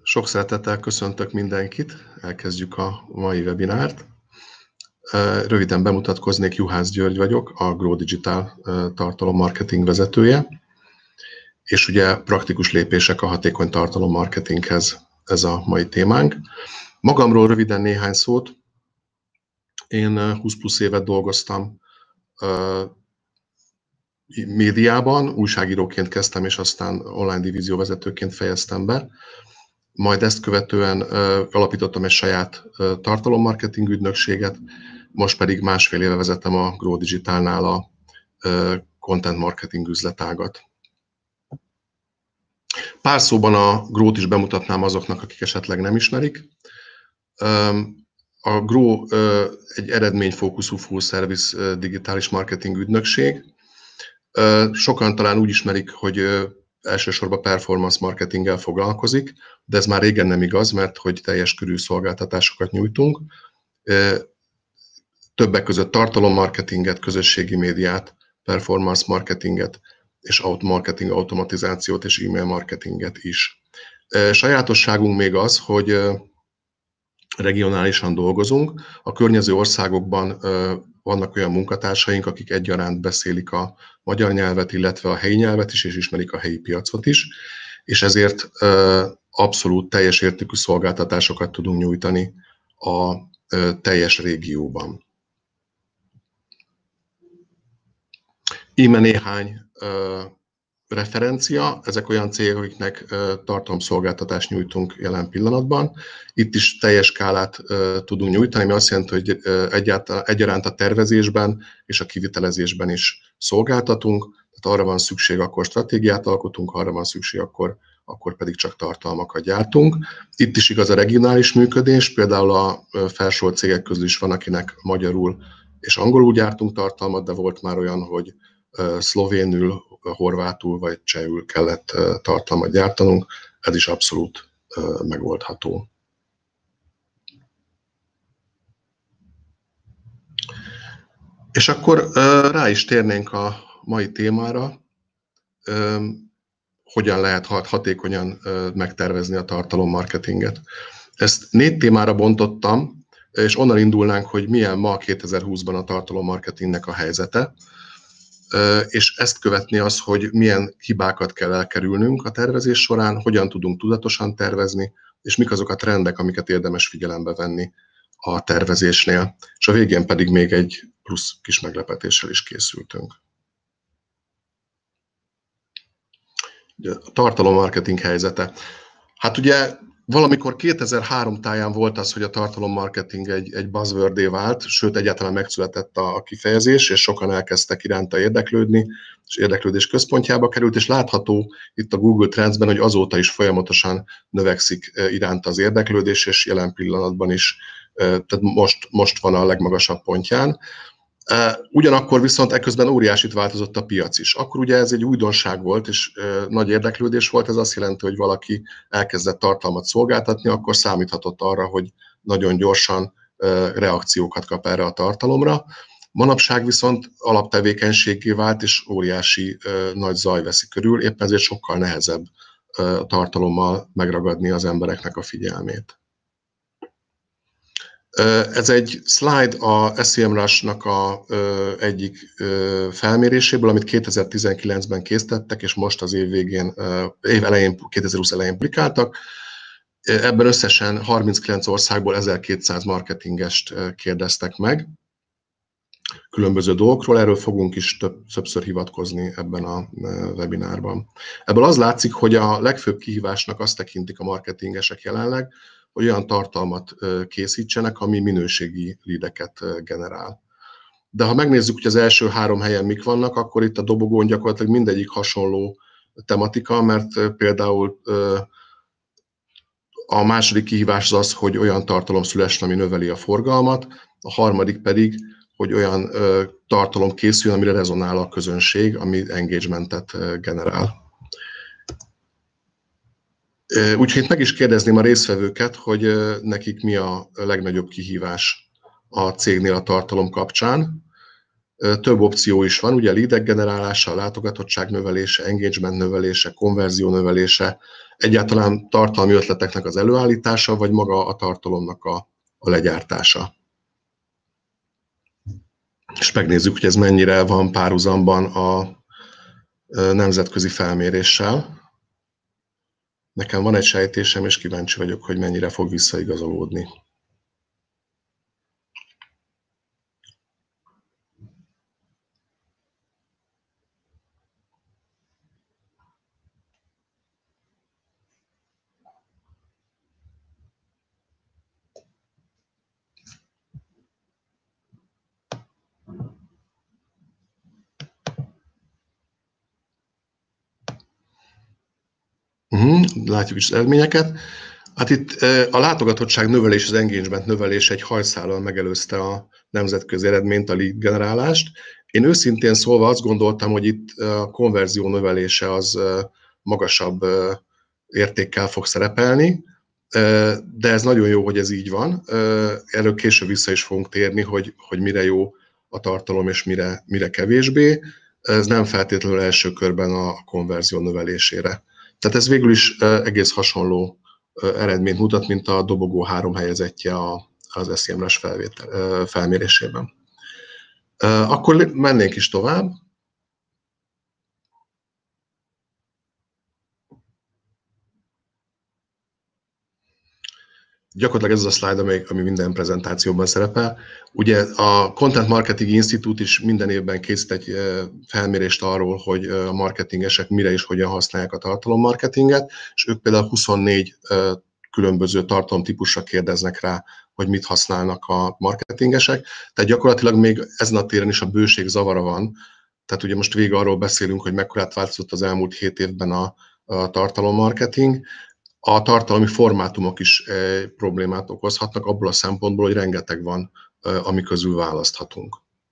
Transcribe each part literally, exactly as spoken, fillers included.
Sok szeretettel köszöntök mindenkit, elkezdjük a mai webinárt. Röviden bemutatkoznék, Juhász György vagyok, a Grow Digital tartalommarketing vezetője, és ugye praktikus lépések a hatékony tartalommarketinghez, ez a mai témánk. Magamról röviden néhány szót. Én húsz plusz évet dolgoztam médiában, újságíróként kezdtem, és aztán online divízióvezetőként fejeztem be. Majd ezt követően uh, alapítottam egy saját uh, tartalommarketing ügynökséget, most pedig másfél éve vezetem a Grow Digitalnál a uh, content marketing üzletágat. Pár szóban a Grow-t is bemutatnám azoknak, akik esetleg nem ismerik. Um, a Grow uh, egy eredményfókuszú full service uh, digitális marketing ügynökség. Uh, sokan talán úgy ismerik, hogy uh, elsősorban performance marketinggel foglalkozik, de ez már régen nem igaz, mert hogy teljes körű szolgáltatásokat nyújtunk. Többek között tartalommarketinget, közösségi médiát, performance marketinget, és marketing automatizációt és e-mail marketinget is. Sajátosságunk még az, hogy regionálisan dolgozunk. A környező országokban vannak olyan munkatársaink, akik egyaránt beszélik a magyar nyelvet, illetve a helyi nyelvet is, és ismerik a helyi piacot is, és ezért abszolút teljes értékű szolgáltatásokat tudunk nyújtani a teljes régióban. Íme néhány referencia, ezek olyan cégek, akiknek tartalomszolgáltatást nyújtunk jelen pillanatban. Itt is teljes skálát tudunk nyújtani, ami azt jelenti, hogy egyaránt a tervezésben és a kivitelezésben is szolgáltatunk. Tehát arra van szükség, akkor stratégiát alkotunk, arra van szükség, akkor, akkor pedig csak tartalmakat gyártunk. Itt is igaz a regionális működés, például a felsorolt cégek közül is van, akinek magyarul és angolul gyártunk tartalmat, de volt már olyan, hogy szlovénül, horvátul vagy csehül kellett tartalmat gyártanunk, ez is abszolút megoldható. És akkor rá is térnénk a mai témára, hogyan lehet hatékonyan megtervezni a tartalommarketinget. Ezt négy témára bontottam, és onnan indulnánk, hogy milyen ma kétezer-húszban a tartalommarketingnek a helyzete, és ezt követni az, hogy milyen hibákat kell elkerülnünk a tervezés során, hogyan tudunk tudatosan tervezni, és mik azok a trendek, amiket érdemes figyelembe venni a tervezésnél. És a végén pedig még egy plusz kis meglepetéssel is készültünk. A tartalommarketing helyzete. Hát ugye valamikor kétezer-három táján volt az, hogy a tartalommarketing egy, egy buzzword-é vált, sőt egyáltalán megszületett a, a kifejezés, és sokan elkezdtek iránta érdeklődni, és érdeklődés központjába került, és látható itt a Google Trendsben, hogy azóta is folyamatosan növekszik iránta az érdeklődés, és jelen pillanatban is, tehát most, most van a legmagasabb pontján. Ugyanakkor viszont ekközben óriásit változott a piac is. Akkor ugye ez egy újdonság volt, és nagy érdeklődés volt, ez azt jelenti, hogy valaki elkezdett tartalmat szolgáltatni, akkor számíthatott arra, hogy nagyon gyorsan reakciókat kap erre a tartalomra. Manapság viszont alaptevékenységgé vált, és óriási nagy zaj veszi körül, éppen ezért sokkal nehezebb tartalommal megragadni az embereknek a figyelmét. Ez egy slide a SEMrush-nak a egyik felméréséből, amit kétezer-tizenkilencben készítettek, és most az év végén, év elején, kétezer-húsz elején publikáltak. Ebben összesen harminckilenc országból ezerkétszáz marketingest kérdeztek meg különböző dolgokról, erről fogunk is több, többször hivatkozni ebben a webinárban. Ebből az látszik, hogy a legfőbb kihívásnak azt tekintik a marketingesek jelenleg, hogy olyan tartalmat készítsenek, ami minőségi leadeket generál. De ha megnézzük, hogy az első három helyen mik vannak, akkor itt a dobogón gyakorlatilag mindegyik hasonló tematika, mert például a második kihívás az az, hogy olyan tartalom szülessen, ami növeli a forgalmat, a harmadik pedig, hogy olyan tartalom készül, amire rezonál a közönség, ami engagementet generál. Úgyhogy meg is kérdezném a résztvevőket, hogy nekik mi a legnagyobb kihívás a cégnél a tartalom kapcsán. Több opció is van, ugye leadek generálása, látogatottság növelése, engagement növelése, konverzió növelése, egyáltalán tartalmi ötleteknek az előállítása, vagy maga a tartalomnak a, a legyártása. És megnézzük, hogy ez mennyire van párhuzamban a nemzetközi felméréssel. Nekem van egy sejtésem, és kíváncsi vagyok, hogy mennyire fog visszaigazolódni. Uh-huh, látjuk is az eredményeket. Hát itt a látogatottság növelés, az engagement növelés egy hajszállal megelőzte a nemzetközi eredményt, a lead generálást. Én őszintén szólva azt gondoltam, hogy itt a konverzió növelése az magasabb értékkel fog szerepelni, de ez nagyon jó, hogy ez így van. Erről később vissza is fogunk térni, hogy, hogy mire jó a tartalom és mire, mire kevésbé. Ez nem feltétlenül első körben a konverzió növelésére. Tehát ez végül is egész hasonló eredményt mutat, mint a dobogó három helyezettje az es i em es felmérésében. Akkor mennénk is tovább. Gyakorlatilag ez az a szlájd, ami, ami minden prezentációban szerepel. Ugye a Content Marketing Institute is minden évben készít egy felmérést arról, hogy a marketingesek mire és hogyan használják a tartalommarketinget, és ők például huszonnégy különböző tartalomtípusra kérdeznek rá, hogy mit használnak a marketingesek. Tehát gyakorlatilag még ezen a téren is a bőség zavara van. Tehát ugye most végig arról beszélünk, hogy mekkorát változott az elmúlt hét évben a, a tartalommarketing. A tartalmi formátumok is problémát okozhatnak abból a szempontból, hogy rengeteg van, ami közül választhatunk.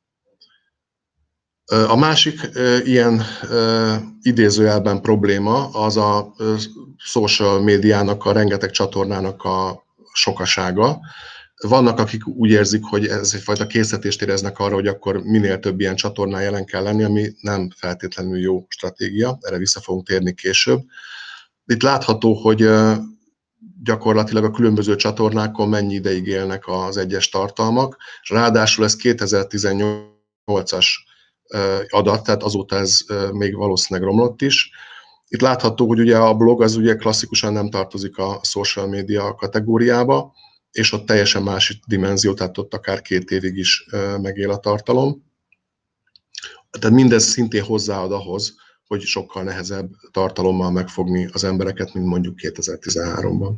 A másik ilyen idézőjelben probléma az a social médiának, a rengeteg csatornának a sokasága. Vannak, akik úgy érzik, hogy ez egyfajta készítést éreznek arra, hogy akkor minél több ilyen csatornán jelen kell lenni, ami nem feltétlenül jó stratégia, erre vissza fogunk térni később. Itt látható, hogy gyakorlatilag a különböző csatornákon mennyi ideig élnek az egyes tartalmak, és ráadásul ez kétezer-tizennyolcas adat, tehát azóta ez még valószínűleg romlott is. Itt látható, hogy ugye a blog az ugye klasszikusan nem tartozik a social media kategóriába, és ott teljesen más dimenzió, tehát ott akár két évig is megél a tartalom. Tehát mindez szintén hozzáad ahhoz, hogy sokkal nehezebb tartalommal megfogni az embereket, mint mondjuk kétezer-tizenháromban.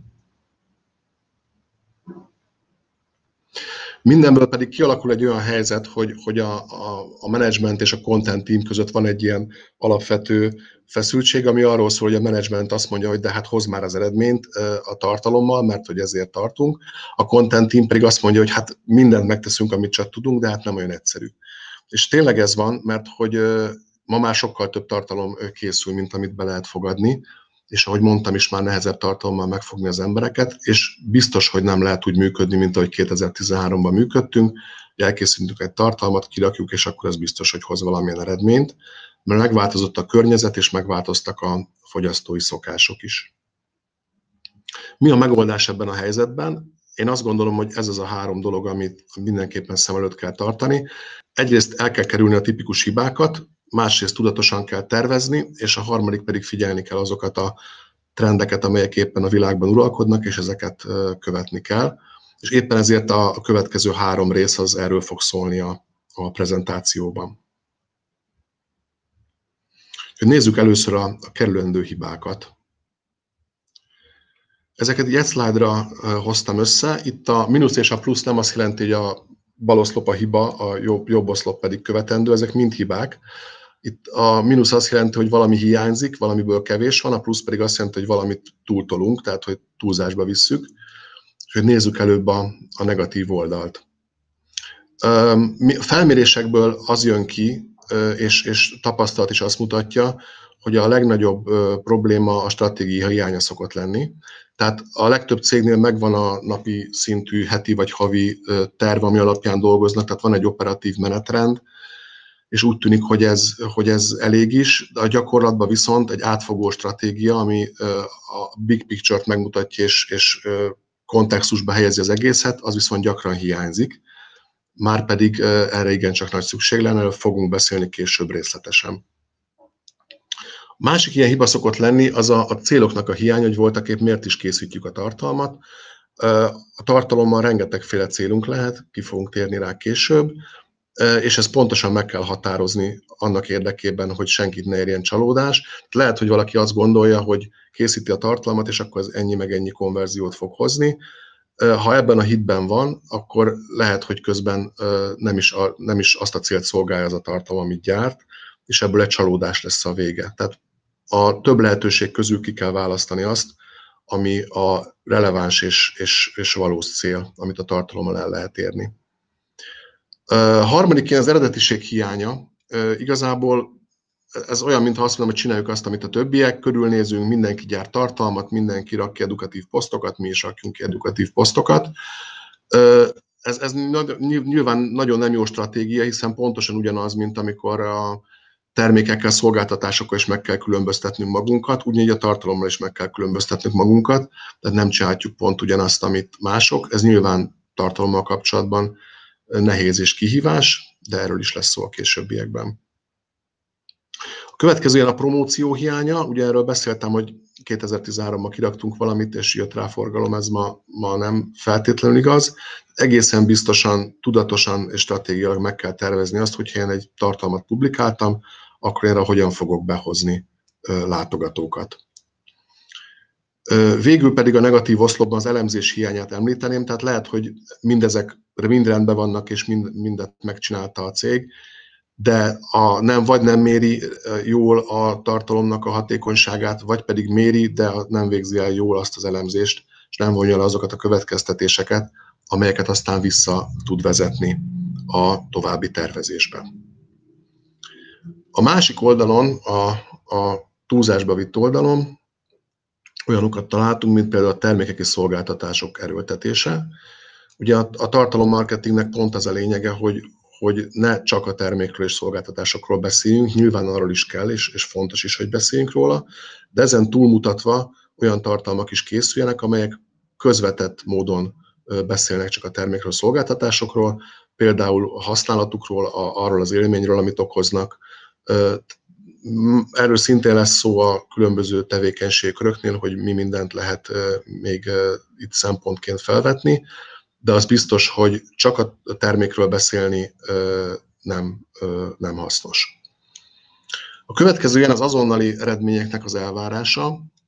Mindenből pedig kialakul egy olyan helyzet, hogy, hogy a, a, a management és a content team között van egy ilyen alapvető feszültség, ami arról szól, hogy a management azt mondja, hogy de hát hoz már az eredményt a tartalommal, mert hogy ezért tartunk. A content team pedig azt mondja, hogy hát mindent megteszünk, amit csak tudunk, de hát nem olyan egyszerű. És tényleg ez van, mert hogy ma már sokkal több tartalom készül, mint amit be lehet fogadni, és ahogy mondtam is, már nehezebb tartalommal megfogni az embereket, és biztos, hogy nem lehet úgy működni, mint ahogy kétezer-tizenháromban működtünk, hogy elkészítünk egy tartalmat, kirakjuk, és akkor ez biztos, hogy hoz valamilyen eredményt, mert megváltozott a környezet, és megváltoztak a fogyasztói szokások is. Mi a megoldás ebben a helyzetben? Én azt gondolom, hogy ez az a három dolog, amit mindenképpen szem előtt kell tartani. Egyrészt el kell kerülni a tipikus hibákat, másrészt tudatosan kell tervezni, és a harmadik pedig figyelni kell azokat a trendeket, amelyek éppen a világban uralkodnak, és ezeket követni kell. És éppen ezért a következő három rész az erről fog szólni a, a prezentációban. Nézzük először a, a kerülendő hibákat. Ezeket egy szlájdra hoztam össze. Itt a mínusz és a plusz nem azt jelenti, hogy a bal oszlop a hiba, a jobb, jobb oszlop pedig követendő, ezek mind hibák. Itt a mínusz azt jelenti, hogy valami hiányzik, valamiből kevés van, a plusz pedig azt jelenti, hogy valamit túltolunk, tehát hogy túlzásba visszük. Úgyhogy nézzük előbb a, a negatív oldalt. A felmérésekből az jön ki, és, és tapasztalat is azt mutatja, hogy a legnagyobb probléma a stratégia hiánya szokott lenni. Tehát a legtöbb cégnél megvan a napi szintű, heti vagy havi terv, ami alapján dolgoznak, tehát van egy operatív menetrend, és úgy tűnik, hogy ez, hogy ez elég is, de a gyakorlatban viszont egy átfogó stratégia, ami a big picture-t megmutatja és, és kontextusba helyezi az egészet, az viszont gyakran hiányzik. Márpedig erre igencsak nagy szükség lenne, erről fogunk beszélni később részletesen. A másik ilyen hiba szokott lenni, az a, a céloknak a hiány, hogy voltaképp miért is készítjük a tartalmat. A tartalommal rengetegféle célunk lehet, ki fogunk térni rá később, és ezt pontosan meg kell határozni annak érdekében, hogy senkit ne érjen csalódás. Lehet, hogy valaki azt gondolja, hogy készíti a tartalmat, és akkor ez ennyi meg ennyi konverziót fog hozni. Ha ebben a hitben van, akkor lehet, hogy közben nem is, a, nem is azt a célt szolgálja az a tartalom, amit gyárt, és ebből egy csalódás lesz a vége. Tehát a több lehetőség közül ki kell választani azt, ami a releváns és, és, és valós cél, amit a tartalommal el lehet érni. A harmadik az eredetiség hiánya. Igazából ez olyan, mintha azt mondom, hogy csináljuk azt, amit a többiek, körülnézünk, mindenki gyárt tartalmat, mindenki rak ki edukatív posztokat, mi is rakjunk ki edukatív posztokat. Ez, ez nyilván nagyon nem jó stratégia, hiszen pontosan ugyanaz, mint amikor a termékekkel, szolgáltatásokkal is meg kell különböztetnünk magunkat, ugyanígy a tartalommal is meg kell különböztetnünk magunkat, tehát nem csináljuk pont ugyanazt, amit mások. Ez nyilván tartalommal kapcsolatban nehéz és kihívás, de erről is lesz szó a későbbiekben. A következő ilyen a promóció hiánya, ugye erről beszéltem, hogy kétezer-tizenháromban kiraktunk valamit, és jött rá forgalom, ez ma, ma nem feltétlenül igaz. Egészen biztosan, tudatosan és stratégiailag meg kell tervezni azt, hogyha én egy tartalmat publikáltam, akkor én arra hogyan fogok behozni látogatókat. Végül pedig a negatív oszlopban az elemzés hiányát említeném, tehát lehet, hogy mindezek mind rendben vannak, és mind, mindet megcsinálta a cég, de a nem, vagy nem méri jól a tartalomnak a hatékonyságát, vagy pedig méri, de nem végzi el jól azt az elemzést, és nem vonja le azokat a következtetéseket, amelyeket aztán vissza tud vezetni a további tervezésbe. A másik oldalon, a, a túlzásba vitt oldalon olyanokat találtunk, mint például a termékek és szolgáltatások erőltetése. Ugye a, a tartalommarketingnek pont az a lényege, hogy, hogy ne csak a termékről és szolgáltatásokról beszéljünk, nyilván arról is kell, és, és fontos is, hogy beszéljünk róla, de ezen túlmutatva olyan tartalmak is készüljenek, amelyek közvetett módon beszélnek csak a termékről, szolgáltatásokról, például a használatukról, a, arról az élményről, amit okoznak. Erről szintén lesz szó a különböző tevékenységköröknél, hogy mi mindent lehet még itt szempontként felvetni, de az biztos, hogy csak a termékről beszélni nem, nem hasznos. A következő ilyen az azonnali eredményeknek az elvárása.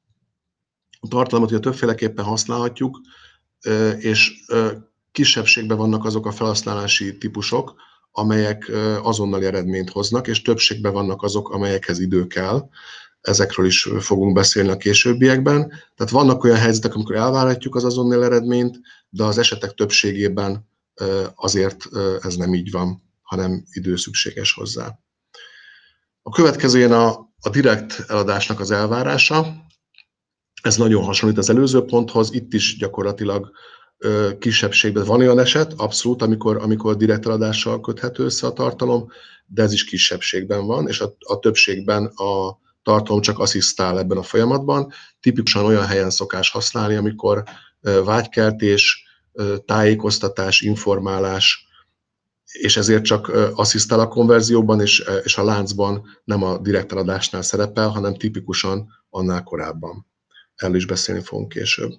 A tartalmat ugye többféleképpen használhatjuk, és kisebbségben vannak azok a felhasználási típusok, amelyek azonnali eredményt hoznak, és többségben vannak azok, amelyekhez idő kell. Ezekről is fogunk beszélni a későbbiekben. Tehát vannak olyan helyzetek, amikor elvárhatjuk az azonnali eredményt, de az esetek többségében azért ez nem így van, hanem idő szükséges hozzá. A következő ilyen a, a direkt eladásnak az elvárása. Ez nagyon hasonlít az előző ponthoz, itt is gyakorlatilag kisebbségben van olyan eset, abszolút, amikor, amikor direkt eladással köthető össze a tartalom, de ez is kisebbségben van, és a, a többségben a tartalom csak asszisztál ebben a folyamatban. Tipikusan olyan helyen szokás használni, amikor vágykeltés, tájékoztatás, informálás, és ezért csak asszisztál a konverzióban, és, és a láncban nem a direkt eladásnál szerepel, hanem tipikusan annál korábban. Erről is beszélni fogunk később.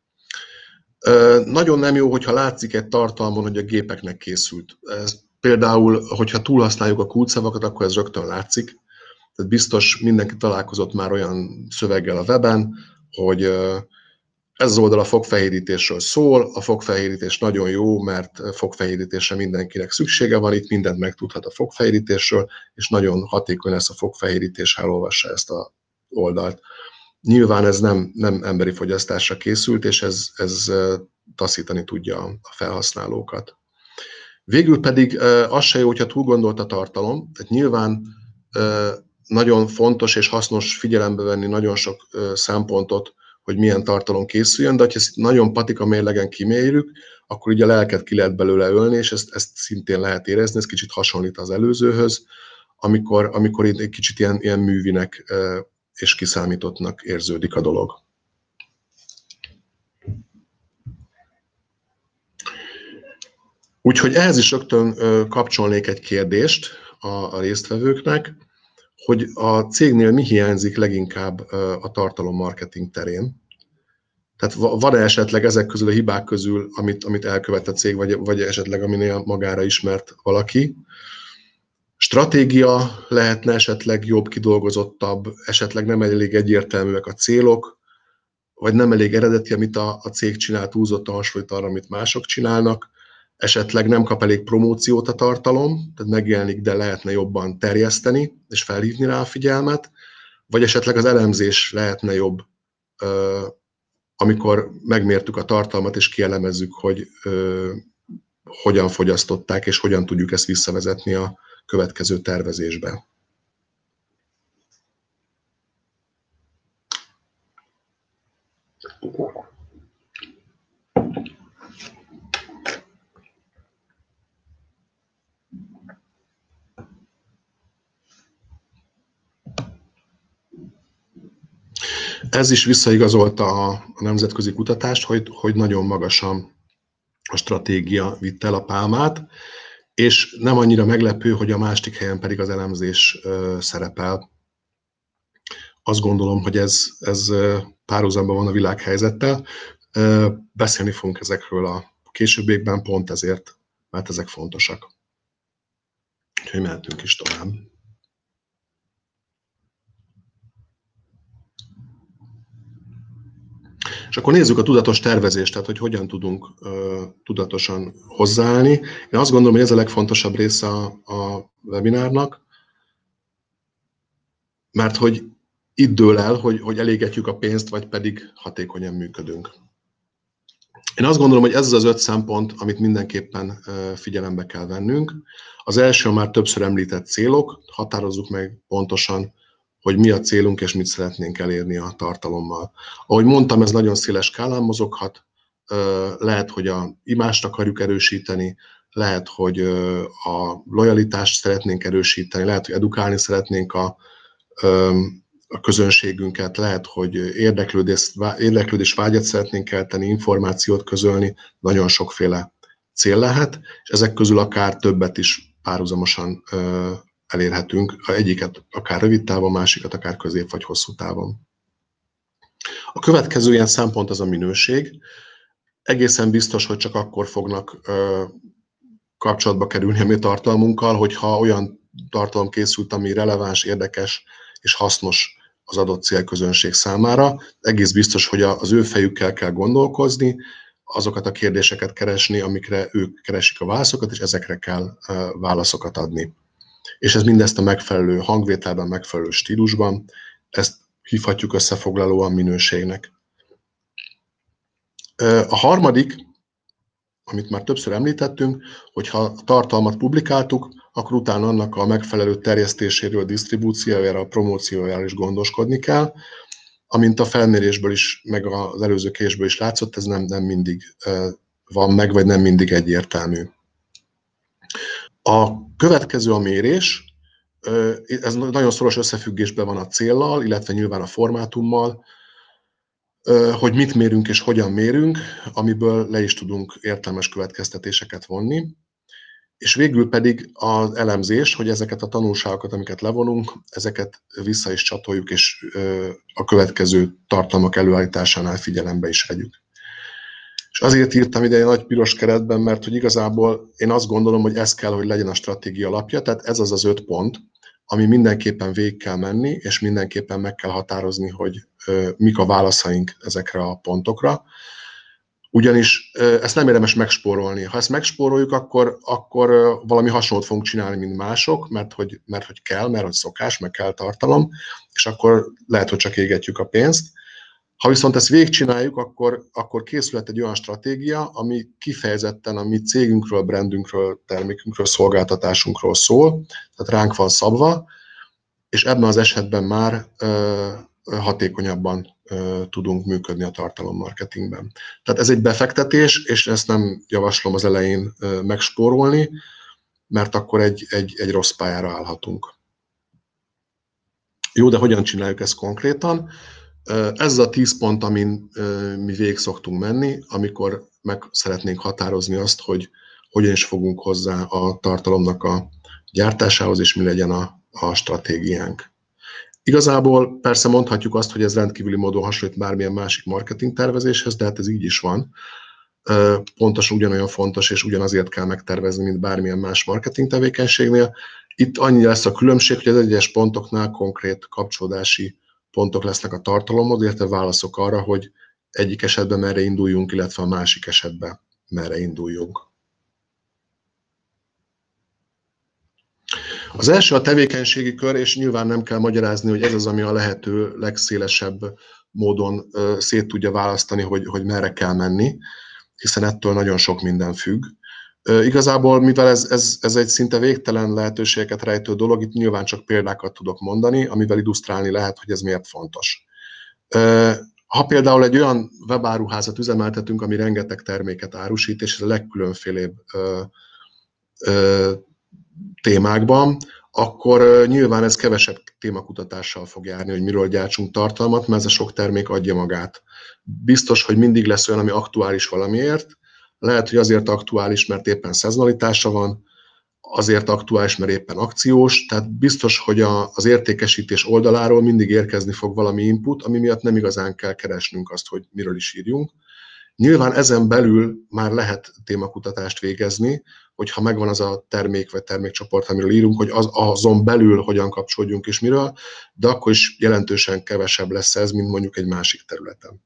Nagyon nem jó, hogyha látszik egy tartalmon, hogy a gépeknek készült. Ez például, hogyha túlhasználjuk a kulcsszavakat, akkor ez rögtön látszik. Tehát biztos mindenki találkozott már olyan szöveggel a weben, hogy ez az oldal a fogfehérítésről szól, a fogfehérítés nagyon jó, mert fogfehérítésre mindenkinek szüksége van, itt mindent megtudhat a fogfehérítésről, és nagyon hatékony lesz a fogfehérítés, ha elolvassa ezt az oldalt. Nyilván ez nem, nem emberi fogyasztásra készült, és ez, ez taszítani tudja a felhasználókat. Végül pedig az se jó, hogyha túl gondolt a tartalom, tehát nyilván nagyon fontos és hasznos figyelembe venni nagyon sok szempontot, hogy milyen tartalom készüljön, de ha ezt nagyon patika mérlegen kimérjük, akkor ugye a lelket ki lehet belőle ölni, és ezt, ezt szintén lehet érezni, ez kicsit hasonlít az előzőhöz. amikor, amikor egy kicsit ilyen, ilyen művinek és kiszámítottnak érződik a dolog. Úgyhogy ehhez is rögtön kapcsolnék egy kérdést a, a résztvevőknek, hogy a cégnél mi hiányzik leginkább a tartalommarketing terén. Tehát van-e esetleg ezek közül a hibák közül, amit, amit elkövet a cég, vagy, vagy esetleg aminél magára ismert valaki? Stratégia lehetne esetleg jobb, kidolgozottabb, esetleg nem elég egyértelműek a célok, vagy nem elég eredeti, amit a, a cég csinál, túlzottan hasonlít arra, amit mások csinálnak, esetleg nem kap elég promóciót a tartalom, tehát megjelenik, de lehetne jobban terjeszteni, és felhívni rá a figyelmet, vagy esetleg az elemzés lehetne jobb, amikor megmértük a tartalmat, és kielemezzük, hogy hogyan fogyasztották, és hogyan tudjuk ezt visszavezetni a következő tervezésbe. Ez is visszaigazolta a nemzetközi kutatást, hogy, hogy nagyon magasan a stratégia vitte el a pálmát, és nem annyira meglepő, hogy a másik helyen pedig az elemzés szerepel. Azt gondolom, hogy ez, ez párhuzamban van a világhelyzettel. Beszélni fogunk ezekről a későbbiekben pont ezért, mert ezek fontosak. Úgyhogy mehetünk is tovább. És akkor nézzük a tudatos tervezést, tehát hogy hogyan tudunk uh, tudatosan hozzáállni. Én azt gondolom, hogy ez a legfontosabb része a, a webinárnak, mert hogy itt dől el, hogy, hogy elégetjük a pénzt, vagy pedig hatékonyan működünk. Én azt gondolom, hogy ez az az öt szempont, amit mindenképpen uh, figyelembe kell vennünk. Az első már többször említett célok, határozzuk meg pontosan, hogy mi a célunk és mit szeretnénk elérni a tartalommal. Ahogy mondtam, ez nagyon széles skálán mozoghat, lehet, hogy a imást akarjuk erősíteni, lehet, hogy a lojalitást szeretnénk erősíteni, lehet, hogy edukálni szeretnénk a, a közönségünket, lehet, hogy érdeklődés, érdeklődés vágyat szeretnénk kelteni, információt közölni, nagyon sokféle cél lehet, és ezek közül akár többet is párhuzamosan elérhetünk, egyiket akár rövid távon, másikat akár közép vagy hosszú távon. A következő ilyen szempont az a minőség. Egészen biztos, hogy csak akkor fognak ö, kapcsolatba kerülni a mi tartalmunkkal, hogyha olyan tartalom készült, ami releváns, érdekes és hasznos az adott célközönség számára. Egész biztos, hogy az ő fejükkel kell gondolkozni, azokat a kérdéseket keresni, amikre ők keresik a válaszokat, és ezekre kell ö, válaszokat adni. És ez mindezt a megfelelő hangvételben, megfelelő stílusban, ezt hívhatjuk összefoglalóan minőségnek. A harmadik, amit már többször említettünk, hogy ha a tartalmat publikáltuk, akkor utána annak a megfelelő terjesztéséről, disztribúciójára, a promóciójára is gondoskodni kell. Amint a felmérésből is, meg az előző késből is látszott, ez nem, nem mindig van meg, vagy nem mindig egyértelmű. A következő a mérés, ez nagyon szoros összefüggésben van a céllal, illetve nyilván a formátummal, hogy mit mérünk és hogyan mérünk, amiből le is tudunk értelmes következtetéseket vonni. És végül pedig az elemzés, hogy ezeket a tanulságokat, amiket levonunk, ezeket vissza is csatoljuk, és a következő tartalmak előállításánál figyelembe is vegyük. És azért írtam ide egy nagy piros keretben, mert hogy igazából én azt gondolom, hogy ez kell, hogy legyen a stratégia alapja, tehát ez az az öt pont, ami mindenképpen végig kell menni, és mindenképpen meg kell határozni, hogy mik a válaszaink ezekre a pontokra. Ugyanis ezt nem érdemes megspórolni. Ha ezt megspóroljuk, akkor, akkor valami hasonlót fogunk csinálni, mint mások, mert hogy, mert hogy kell, mert hogy szokás, meg kell tartalom, és akkor lehet, hogy csak égetjük a pénzt. Ha viszont ezt végigcsináljuk, akkor, akkor készülhet egy olyan stratégia, ami kifejezetten a mi cégünkről, brandünkről, termékünkről, szolgáltatásunkról szól, tehát ránk van szabva, és ebben az esetben már ö, hatékonyabban ö, tudunk működni a tartalommarketingben. Tehát ez egy befektetés, és ezt nem javaslom az elején ö, megspórolni, mert akkor egy, egy, egy rossz pályára állhatunk. Jó, de hogyan csináljuk ezt konkrétan? Ez a tíz pont, amin mi végig szoktunk menni, amikor meg szeretnénk határozni azt, hogy hogyan is fogunk hozzá a tartalomnak a gyártásához, és mi legyen a, a stratégiánk. Igazából persze mondhatjuk azt, hogy ez rendkívüli módon hasonlít bármilyen másik marketing tervezéshez, de hát ez így is van. Pontosan ugyanolyan fontos, és ugyanazért kell megtervezni, mint bármilyen más marketing tevékenységnél. Itt annyi lesz a különbség, hogy az egyes pontoknál konkrét kapcsolódási pontok lesznek a tartalomhoz, illetve válaszok arra, hogy egyik esetben merre induljunk, illetve a másik esetben merre induljunk. Az első a tevékenységi kör, és nyilván nem kell magyarázni, hogy ez az, ami a lehető legszélesebb módon szét tudja választani, hogy, hogy merre kell menni, hiszen ettől nagyon sok minden függ. Igazából, mivel ez, ez, ez egy szinte végtelen lehetőségeket rejtő dolog, itt nyilván csak példákat tudok mondani, amivel illusztrálni lehet, hogy ez miért fontos. Ha például egy olyan webáruházat üzemeltetünk, ami rengeteg terméket árusít, és ez a legkülönfélébb ö, ö, témákban, akkor nyilván ez kevesebb témakutatással fog járni, hogy miről gyártsunk tartalmat, mert ez a sok termék adja magát. Biztos, hogy mindig lesz olyan, ami aktuális valamiért. Lehet, hogy azért aktuális, mert éppen szezonalitása van, azért aktuális, mert éppen akciós, tehát biztos, hogy a, az értékesítés oldaláról mindig érkezni fog valami input, ami miatt nem igazán kell keresnünk azt, hogy miről is írjunk. Nyilván ezen belül már lehet témakutatást végezni, hogyha megvan az a termék vagy termékcsoport, amiről írunk, hogy az, azon belül hogyan kapcsolódjunk és miről, de akkor is jelentősen kevesebb lesz ez, mint mondjuk egy másik területen.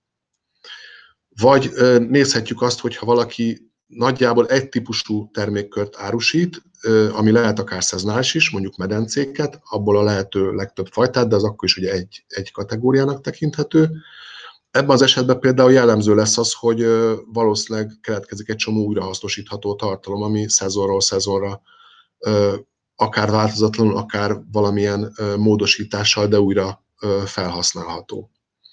Vagy nézhetjük azt, hogyha valaki nagyjából egy típusú termékkört árusít, ami lehet akár szezonális is, mondjuk medencéket, abból a lehető legtöbb fajtát, de az akkor is ugye egy, egy kategóriának tekinthető. Ebben az esetben például jellemző lesz az, hogy valószínűleg keletkezik egy csomó újrahasznosítható tartalom, ami szezonról szezonra akár változatlanul, akár valamilyen módosítással, de újra felhasználható.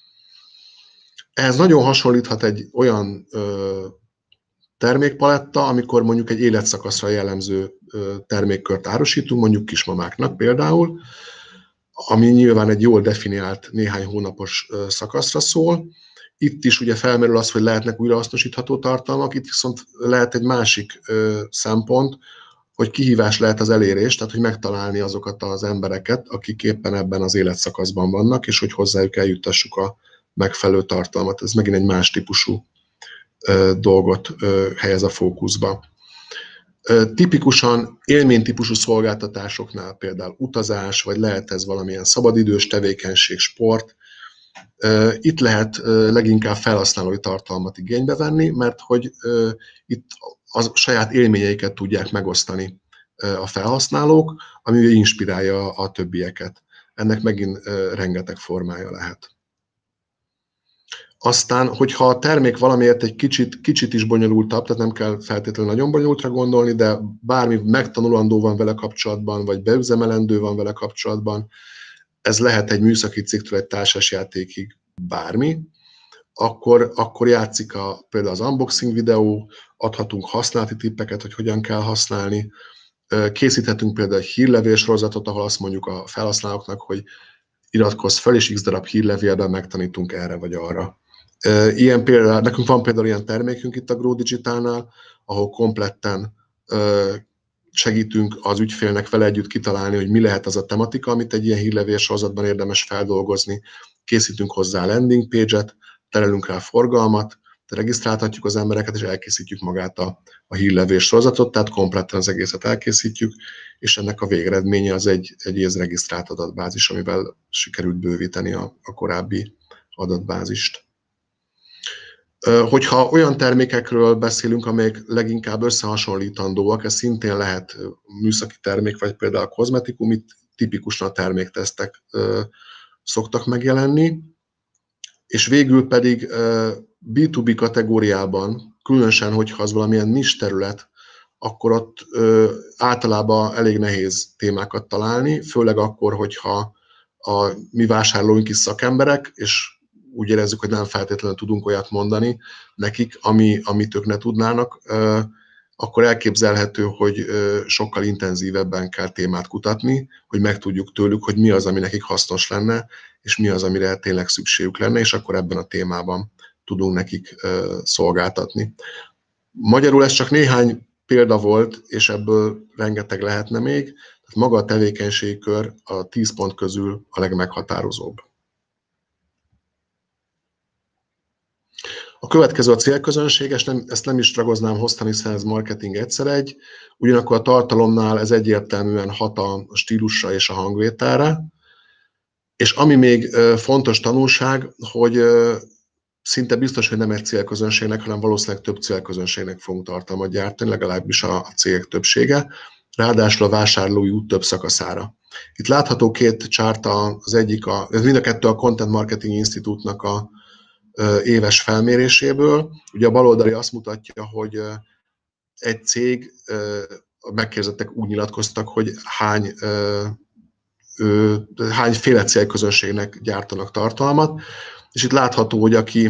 Ehhez nagyon hasonlíthat egy olyan termékpaletta, amikor mondjuk egy életszakaszra jellemző termékkört árusítunk, mondjuk kismamáknak például, ami nyilván egy jól definiált néhány hónapos szakaszra szól. Itt is ugye felmerül az, hogy lehetnek újrahasznosítható tartalmak, itt viszont lehet egy másik szempont, hogy kihívás lehet az elérés, tehát hogy megtalálni azokat az embereket, akik éppen ebben az életszakaszban vannak, és hogy hozzájuk eljuttassuk a megfelelő tartalmat. Ez megint egy más típusú dolgot helyez a fókuszba. Tipikusan élménytípusú szolgáltatásoknál például utazás, vagy lehet ez valamilyen szabadidős tevékenység, sport. Itt lehet leginkább felhasználói tartalmat igénybe venni, mert hogy itt a saját élményeiket tudják megosztani a felhasználók, ami inspirálja a többieket. Ennek megint rengeteg formája lehet. Aztán, hogyha a termék valamiért egy kicsit, kicsit is bonyolultabb, tehát nem kell feltétlenül nagyon bonyolultra gondolni, de bármi megtanulandó van vele kapcsolatban, vagy beüzemelendő van vele kapcsolatban, ez lehet egy műszaki cikktől egy társasjátékig bármi, akkor, akkor játszik a, például az unboxing videó, adhatunk használati tippeket, hogy hogyan kell használni, készíthetünk például egy hírlevélsorozatot, ahol azt mondjuk a felhasználóknak, hogy iratkozz fel, és x darab hírlevélben megtanítunk erre vagy arra. Ilyen például, nekünk van például ilyen termékünk itt a Grow Digitalnál, ahol kompletten segítünk az ügyfélnek vele együtt kitalálni, hogy mi lehet az a tematika, amit egy ilyen hírlevélsorozatban érdemes feldolgozni. Készítünk hozzá landing page-et, terelünk rá forgalmat, regisztráltatjuk az embereket, és elkészítjük magát a, a hírlevélsorozatot, tehát kompletten az egészet elkészítjük, és ennek a végeredménye az egy, egy ez regisztrált adatbázis, amivel sikerült bővíteni a, a korábbi adatbázist. Hogyha olyan termékekről beszélünk, amelyek leginkább összehasonlítandóak, ez szintén lehet műszaki termék, vagy például kozmetikum, itt tipikusan a terméktesztek szoktak megjelenni, és végül pedig bé kettő bé kategóriában, különösen, hogyha az valamilyen nis terület, akkor ott általában elég nehéz témákat találni, főleg akkor, hogyha a mi vásárlóink is szakemberek, és úgy érezzük, hogy nem feltétlenül tudunk olyat mondani nekik, ami, amit ők ne tudnának. akkor elképzelhető, hogy sokkal intenzívebben kell témát kutatni, hogy megtudjuk tőlük, hogy mi az, ami nekik hasznos lenne, és mi az, amire tényleg szükségük lenne, és akkor ebben a témában tudunk nekik szolgáltatni. Magyarul ez csak néhány példa volt, és ebből rengeteg lehetne még. Tehát maga a tevékenységi kör a tíz pont közül a legmeghatározóbb. A következő a célközönség, és nem, ezt nem is ragoznám hosszan, hiszen ez marketing egyszer egy. Ugyanakkor a tartalomnál ez egyértelműen hat a stílusra és a hangvételre. És ami még fontos tanulság, hogy szinte biztos, hogy nem egy célközönségnek, hanem valószínűleg több célközönségnek fogunk tartalmat gyártani, legalábbis a cégek többsége, ráadásul a vásárlói út több szakaszára. Itt látható két csárta, az egyik, a, ez mind a kettő a Content Marketing Institute-nak a éves felméréséből. Ugye a baloldali azt mutatja, hogy egy cég, a megkérdezettek úgy nyilatkoztak, hogy hány, hányféle célközönségnek gyártanak tartalmat, és itt látható, hogy aki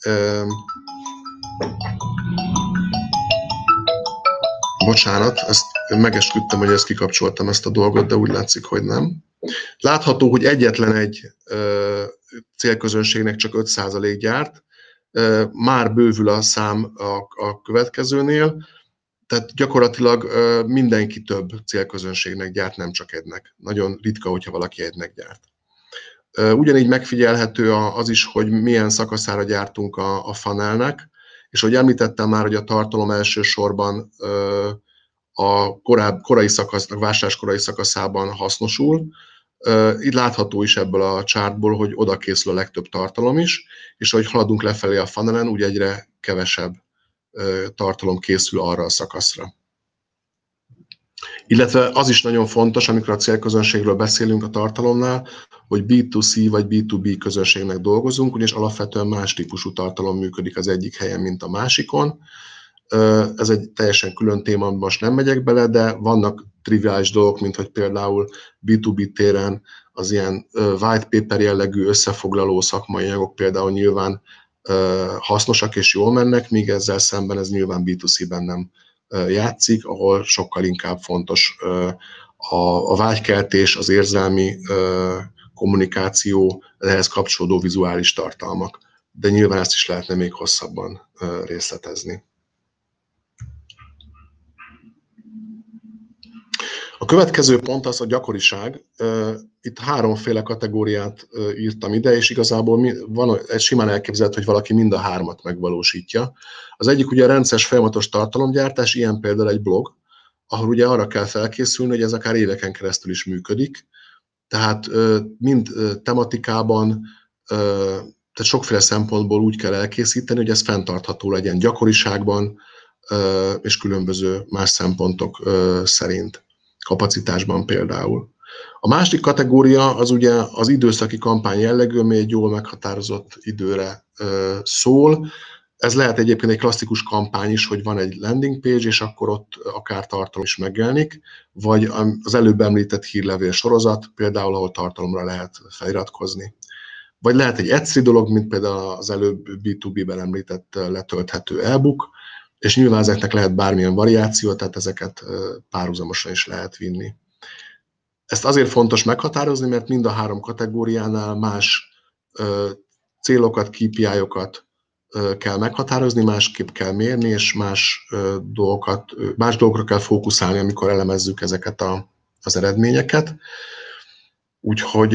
bocsánat, ezt megesküdtem, hogy ezt kikapcsoltam ezt a dolgot, de úgy látszik, hogy nem. Látható, hogy egyetlen egy célközönségnek csak öt százalék gyárt, már bővül a szám a, a következőnél, tehát gyakorlatilag mindenki több célközönségnek gyárt, nem csak egynek. Nagyon ritka, hogyha valaki egynek gyárt. Ugyanígy megfigyelhető az is, hogy milyen szakaszára gyártunk a, a funnelnek, és ahogy említettem már, hogy a tartalom elsősorban a koráb, korai szakasznak, vásárlás korai szakaszában hasznosul. Itt látható is ebből a chartból, hogy oda készül a legtöbb tartalom is, és ahogy haladunk lefelé a funnelen, úgy egyre kevesebb tartalom készül arra a szakaszra. Illetve az is nagyon fontos, amikor a célközönségről beszélünk a tartalomnál, hogy bé kettő cé vagy bé kettő bé közönségnek dolgozunk, ugyanis alapvetően más típusú tartalom működik az egyik helyen, mint a másikon. Ez egy teljesen külön téma, most nem megyek bele, de vannak triviális dolgok, mint hogy például bé kettő bé téren az ilyen white paper jellegű összefoglaló szakmai anyagok például nyilván hasznosak és jól mennek, míg ezzel szemben ez nyilván bé kettő cében nem játszik, ahol sokkal inkább fontos a vágykeltés, az érzelmi kommunikáció, ehhez kapcsolódó vizuális tartalmak. De nyilván ezt is lehetne még hosszabban részletezni. A következő pont az a gyakoriság. Itt háromféle kategóriát írtam ide, és igazából van egy simán elképzelhető, hogy valaki mind a hármat megvalósítja. Az egyik ugye a rendszeres folyamatos tartalomgyártás, ilyen például egy blog, ahol ugye arra kell felkészülni, hogy ez akár éveken keresztül is működik. Tehát mind tematikában, tehát sokféle szempontból úgy kell elkészíteni, hogy ez fenntartható legyen gyakoriságban és különböző más szempontok szerint, kapacitásban például. A másik kategória az ugye az időszaki kampány jellegű, ami egy jól meghatározott időre szól. Ez lehet egyébként egy klasszikus kampány is, hogy van egy landing page, és akkor ott akár tartalom is megjelenik, vagy az előbb említett hírlevél sorozat, például ahol tartalomra lehet feliratkozni. Vagy lehet egy egyszerű dolog, mint például az előbb bé kettő bé-ben említett letölthető e-book, és nyilván ezeknek lehet bármilyen variáció, tehát ezeket párhuzamosan is lehet vinni. Ezt azért fontos meghatározni, mert mind a három kategóriánál más célokat, ká pé í-okat kell meghatározni, másképp kell mérni, és más dolgokat, más dolgokra kell fókuszálni, amikor elemezzük ezeket a, az eredményeket. Úgyhogy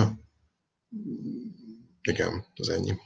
igen, ez ennyi.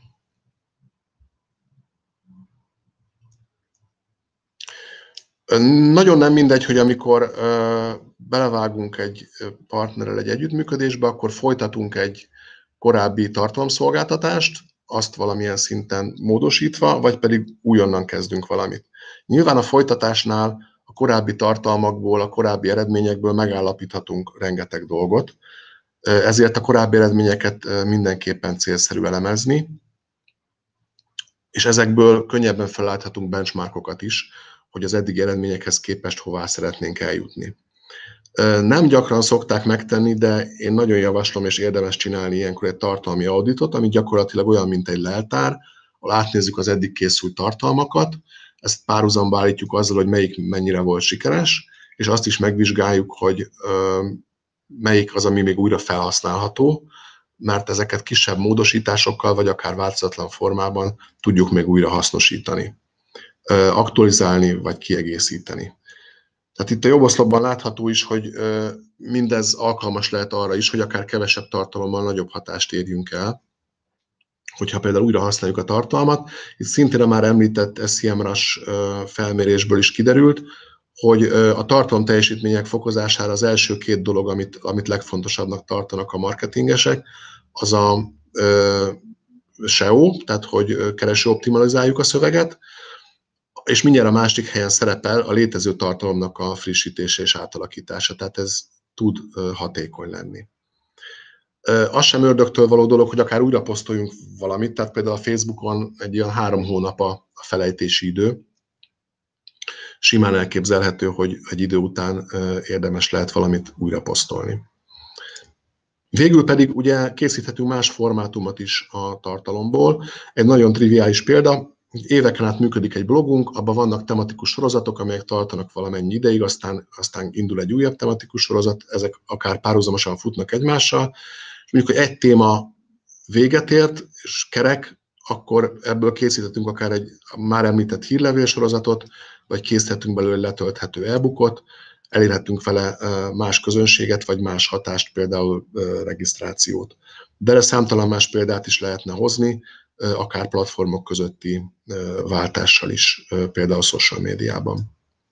Nagyon nem mindegy, hogy amikor belevágunk egy partnerrel egy együttműködésbe, akkor folytatunk egy korábbi tartalomszolgáltatást, azt valamilyen szinten módosítva, vagy pedig újonnan kezdünk valamit. Nyilván a folytatásnál a korábbi tartalmakból, a korábbi eredményekből megállapíthatunk rengeteg dolgot, ezért a korábbi eredményeket mindenképpen célszerű elemezni, és ezekből könnyebben felállíthatunk benchmarkokat is, hogy az eddigi eredményekhez képest hová szeretnénk eljutni. Nem gyakran szokták megtenni, de én nagyon javaslom, és érdemes csinálni ilyenkor egy tartalmi auditot, ami gyakorlatilag olyan, mint egy leltár, ahol átnézzük az eddig készült tartalmakat, ezt párhuzamba állítjuk azzal, hogy melyik mennyire volt sikeres, és azt is megvizsgáljuk, hogy melyik az, ami még újra felhasználható, mert ezeket kisebb módosításokkal, vagy akár változatlan formában tudjuk még újra hasznosítani, aktualizálni, vagy kiegészíteni. Tehát itt a jobb oszlopban látható is, hogy mindez alkalmas lehet arra is, hogy akár kevesebb tartalommal nagyobb hatást érjünk el, hogyha például újra használjuk a tartalmat. Itt szintén a már említett SEMrush felmérésből is kiderült, hogy a tartalom teljesítmények fokozására az első két dolog, amit, amit legfontosabbnak tartanak a marketingesek, az a es e o, tehát hogy kereső optimalizáljuk a szöveget, és mindjárt a másik helyen szerepel a létező tartalomnak a frissítése és átalakítása, tehát ez tud hatékony lenni. Az sem ördögtől való dolog, hogy akár újra posztoljunk valamit, tehát például a Facebookon egy ilyen három hónap a felejtési idő. Simán elképzelhető, hogy egy idő után érdemes lehet valamit újra posztolni. Végül pedig ugye készíthetünk más formátumot is a tartalomból. Egy nagyon triviális példa, éveken át működik egy blogunk, abban vannak tematikus sorozatok, amelyek tartanak valamennyi ideig, aztán, aztán indul egy újabb tematikus sorozat, ezek akár párhuzamosan futnak egymással, és mondjuk, hogy egy téma véget ért, és kerek, akkor ebből készíthetünk akár egy már említett hírlevélsorozatot, vagy készíthetünk belőle letölthető e-bookot, elérhetünk vele más közönséget, vagy más hatást, például regisztrációt. De erre számtalan más példát is lehetne hozni, akár platformok közötti váltással is, például social médiában.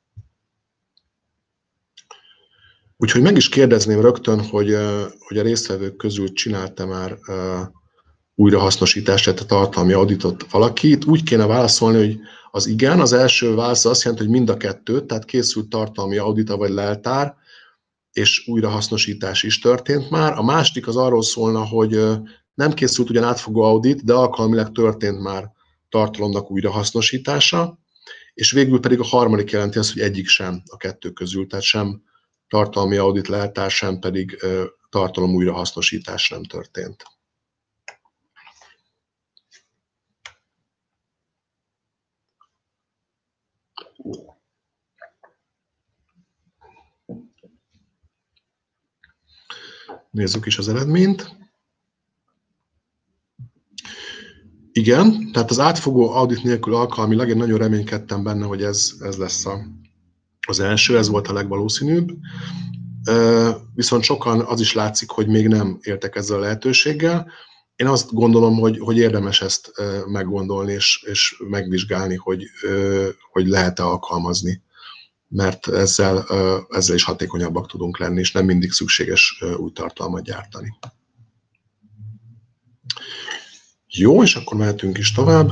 Úgyhogy meg is kérdezném rögtön, hogy, hogy a résztvevők közül csinálta már újrahasznosítást, tehát a tartalmi auditot valaki. Itt úgy kéne válaszolni, hogy az igen, az első válasz azt jelenti, hogy mind a kettőt, tehát készült tartalmi audita vagy leltár, és újrahasznosítás is történt már. A második az arról szólna, hogy nem készült ugyan átfogó audit, de alkalmilag történt már tartalomnak újrahasznosítása, és végül pedig a harmadik jelenti azt, hogy egyik sem a kettő közül, tehát sem tartalmi audit leltár, sem pedig tartalom újrahasznosítás nem történt. Nézzük is az eredményt. Igen, tehát az átfogó audit nélkül alkalmilag én nagyon reménykedtem benne, hogy ez, ez lesz a, az első, ez volt a legvalószínűbb. Viszont sokan az is látszik, hogy még nem értek ezzel a lehetőséggel. Én azt gondolom, hogy, hogy érdemes ezt meggondolni és, és megvizsgálni, hogy, hogy lehet-e alkalmazni, mert ezzel, ezzel is hatékonyabbak tudunk lenni, és nem mindig szükséges új tartalmat gyártani. Jó, és akkor mehetünk is tovább.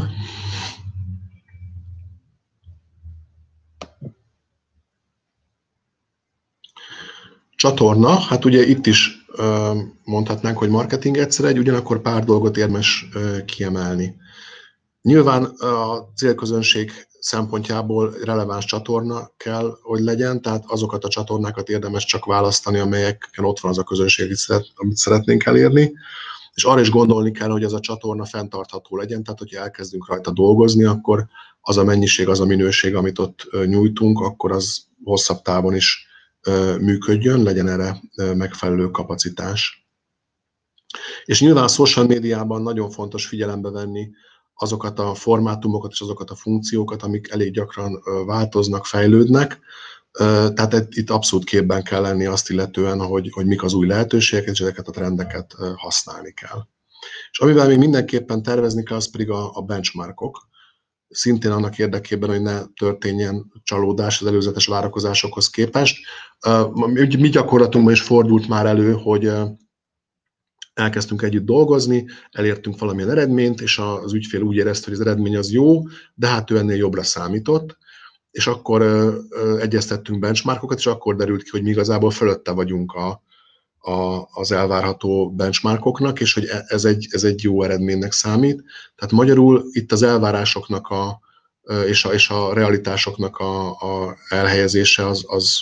Csatorna, hát ugye itt is mondhatnánk, hogy marketing egyszer egy, ugyanakkor pár dolgot érdemes kiemelni. Nyilván a célközönség szempontjából releváns csatorna kell, hogy legyen, tehát azokat a csatornákat érdemes csak választani, amelyeken ott van az a közönség, amit szeretnénk elérni. És arra is gondolni kell, hogy ez a csatorna fenntartható legyen, tehát hogyha elkezdünk rajta dolgozni, akkor az a mennyiség, az a minőség, amit ott nyújtunk, akkor az hosszabb távon is működjön, legyen erre megfelelő kapacitás. És nyilván a social médiában nagyon fontos figyelembe venni azokat a formátumokat és azokat a funkciókat, amik elég gyakran változnak, fejlődnek. Tehát itt abszolút képben kell lenni azt illetően, hogy, hogy mik az új lehetőségek, és ezeket a trendeket használni kell. És amivel még mindenképpen tervezni kell, az pedig a, a benchmarkok. Szintén annak érdekében, hogy ne történjen csalódás az előzetes várakozásokhoz képest. Mi gyakorlatunkban is fordult már elő, hogy elkezdtünk együtt dolgozni, elértünk valamilyen eredményt, és az ügyfél úgy érezte, hogy az eredmény az jó, de hát ő ennél jobbra számított, és akkor ö, ö, egyeztettünk benchmarkokat, és akkor derült ki, hogy mi igazából fölötte vagyunk a, a, az elvárható benchmarkoknak, és hogy ez egy, ez egy jó eredménynek számít. Tehát magyarul itt az elvárásoknak a, és, a, és a realitásoknak a, a elhelyezése az, az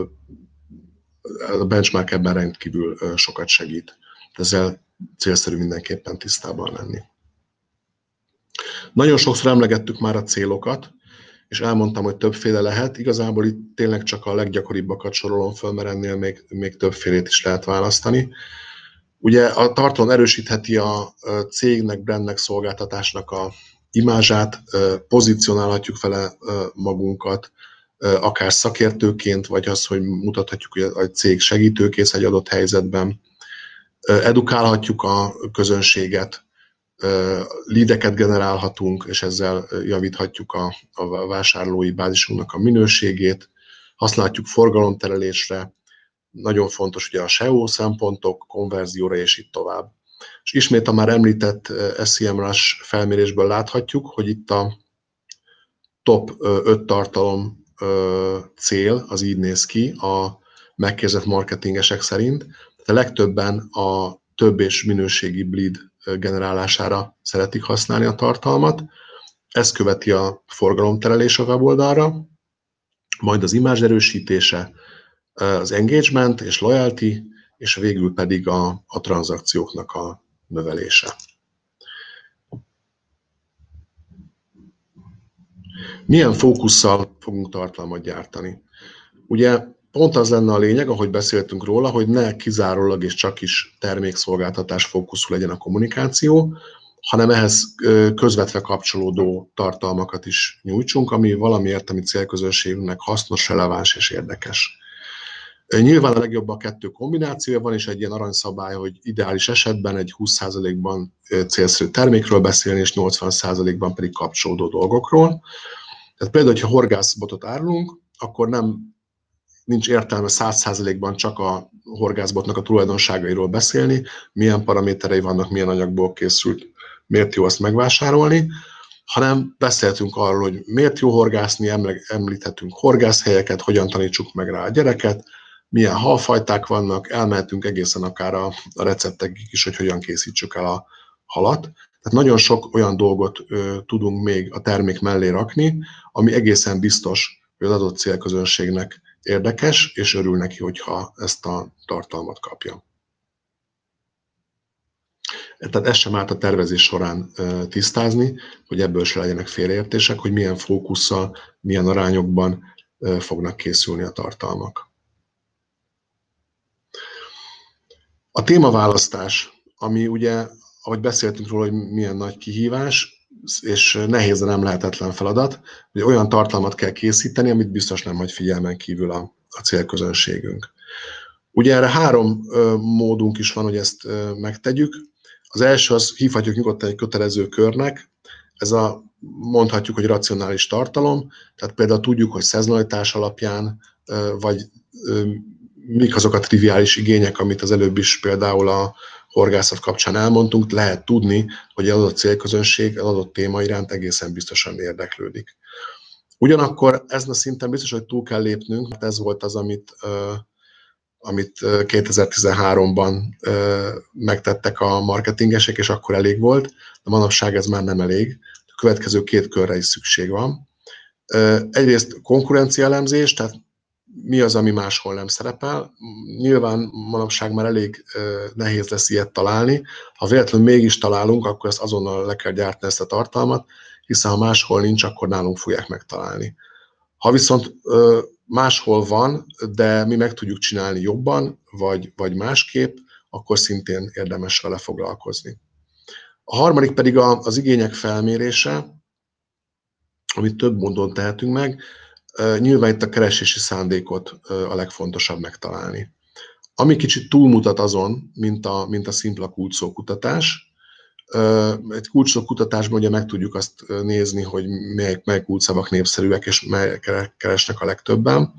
a benchmark ebben rendkívül sokat segít. Ezzel célszerű mindenképpen tisztában lenni. Nagyon sokszor emlegettük már a célokat, és elmondtam, hogy többféle lehet. Igazából itt tényleg csak a leggyakoribbakat sorolom föl, mert ennél még, még többfélét is lehet választani. Ugye a tartalom erősítheti a cégnek, brandnek, szolgáltatásnak a imázsát, pozícionálhatjuk vele magunkat, akár szakértőként, vagy az, hogy mutathatjuk, hogy a cég segítőkész egy adott helyzetben. Edukálhatjuk a közönséget, leadeket generálhatunk, és ezzel javíthatjuk a, a vásárlói bázisunknak a minőségét, használhatjuk forgalomterelésre, nagyon fontos ugye a S E O szempontok, konverzióra és így tovább. És ismét a már említett SEMrush felmérésből láthatjuk, hogy itt a top öt tartalom cél, az így néz ki a megkérdezett marketingesek szerint. Tehát a legtöbben a több és minőségi lead generálására szeretik használni a tartalmat. Ez követi a forgalomterelés a weboldalra, majd az imázs erősítése, az engagement és loyalty, és végül pedig a, a tranzakcióknak a növelése. Milyen fókusszal fogunk tartalmat gyártani? Ugye pont az lenne a lényeg, ahogy beszéltünk róla, hogy ne kizárólag és csak is termékszolgáltatás fókuszú legyen a kommunikáció, hanem ehhez közvetve kapcsolódó tartalmakat is nyújtsunk, ami valamiért a mi célközönségünknek hasznos, releváns és érdekes. Nyilván a legjobb a kettő kombinációja van, és egy ilyen aranyszabály, hogy ideális esetben egy húsz százalékban célszerű termékről beszélni, és nyolcvan százalékban pedig kapcsolódó dolgokról. Tehát például, hogyha horgászbotot árulunk, akkor nem, nincs értelme száz százalékban csak a horgászbotnak a tulajdonságairól beszélni, milyen paraméterei vannak, milyen anyagból készült, miért jó azt megvásárolni, hanem beszéltünk arról, hogy miért jó horgászni, említhetünk horgászhelyeket, hogyan tanítsuk meg rá a gyereket, milyen halfajták vannak, elmehetünk egészen akár a, a receptekig is, hogy hogyan készítsük el a halat. Tehát nagyon sok olyan dolgot ö, tudunk még a termék mellé rakni, ami egészen biztos, hogy az adott célközönségnek érdekes, és örül neki, hogyha ezt a tartalmat kapja. Tehát ez sem állt a tervezés során ö, tisztázni, hogy ebből se legyenek félreértések, hogy milyen fókusszal, milyen arányokban ö, fognak készülni a tartalmak. A témaválasztás, ami ugye, ahogy beszéltünk róla, hogy milyen nagy kihívás, és nehéz, de nem lehetetlen feladat, hogy olyan tartalmat kell készíteni, amit biztos nem hagy figyelmen kívül a, a célközönségünk. Ugye erre három ö, módunk is van, hogy ezt ö, megtegyük. Az első, az hívhatjuk nyugodtan egy kötelező körnek, ez a, mondhatjuk, hogy racionális tartalom, tehát például tudjuk, hogy szezonalitás alapján, ö, vagy ö, mik azok a triviális igények, amit az előbb is például a horgászat kapcsán elmondtunk, lehet tudni, hogy az adott célközönség az adott téma iránt egészen biztosan érdeklődik. Ugyanakkor ezen a szinten biztos, hogy túl kell lépnünk, mert ez volt az, amit, uh, amit kétezer-tizenháromban uh, megtettek a marketingesek, és akkor elég volt, de manapság ez már nem elég. A következő két körre is szükség van. Uh, egyrészt konkurenciaelemzés, tehát mi az, ami máshol nem szerepel. Nyilván manapság már elég nehéz lesz ilyet találni. Ha véletlenül mégis találunk, akkor ezt azonnal le kell gyártani ezt a tartalmat, hiszen ha máshol nincs, akkor nálunk fogják megtalálni. Ha viszont máshol van, de mi meg tudjuk csinálni jobban, vagy, vagy másképp, akkor szintén érdemes vele foglalkozni. A harmadik pedig az igények felmérése, amit több módon tehetünk meg. Nyilván itt a keresési szándékot a legfontosabb megtalálni. Ami kicsit túlmutat azon, mint a, mint a szimpla kulcsszókutatás. Egy kulcsszókutatásban ugye meg tudjuk azt nézni, hogy melyek, melyek kulcsszavak népszerűek, és melyek keresnek a legtöbben.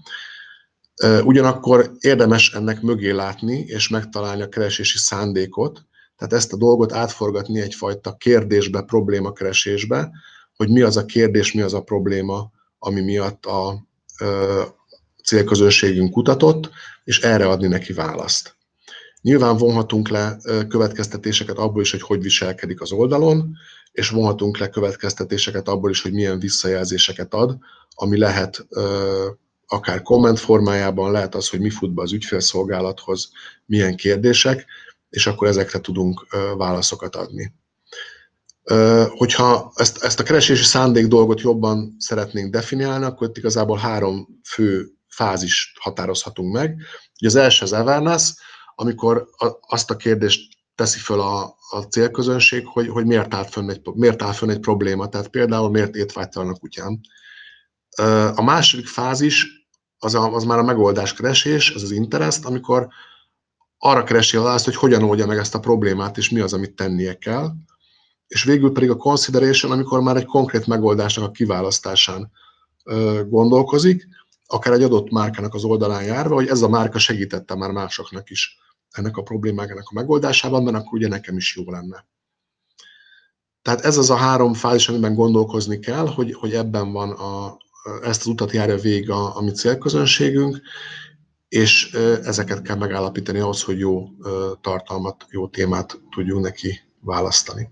Ugyanakkor érdemes ennek mögé látni, és megtalálni a keresési szándékot, tehát ezt a dolgot átforgatni egyfajta kérdésbe, problémakeresésbe, hogy mi az a kérdés, mi az a probléma, ami miatt a ö, célközönségünk kutatott, és erre adni neki választ. Nyilván vonhatunk le ö, következtetéseket abból is, hogy hogy viselkedik az oldalon, és vonhatunk le következtetéseket abból is, hogy milyen visszajelzéseket ad, ami lehet ö, akár komment formájában, lehet az, hogy mi fut be az ügyfélszolgálathoz, milyen kérdések, és akkor ezekre tudunk ö, válaszokat adni. Hogyha ezt, ezt a keresési szándék dolgot jobban szeretnénk definiálni, akkor itt igazából három fő fázist határozhatunk meg. Ugye az első az awareness, amikor azt a kérdést teszi föl a, a célközönség, hogy, hogy miért, áll fönn egy, miért áll fönn egy probléma, tehát például miért étvágytalan a kutyám. A második fázis az, a, az már a megoldáskeresés, ez az interest, amikor arra keresi a választ, hogy hogyan oldja meg ezt a problémát, és mi az, amit tennie kell. És végül pedig a consideration, amikor már egy konkrét megoldásnak a kiválasztásán gondolkozik, akár egy adott márkának az oldalán járva, hogy ez a márka segítette már másoknak is ennek a problémának a megoldásában, mert akkor ugye nekem is jó lenne. Tehát ez az a három fázis, amiben gondolkozni kell, hogy, hogy ebben van a, ezt az utat járja végig a, a mi célközönségünk, és ezeket kell megállapítani ahhoz, hogy jó tartalmat, jó témát tudjunk neki választani.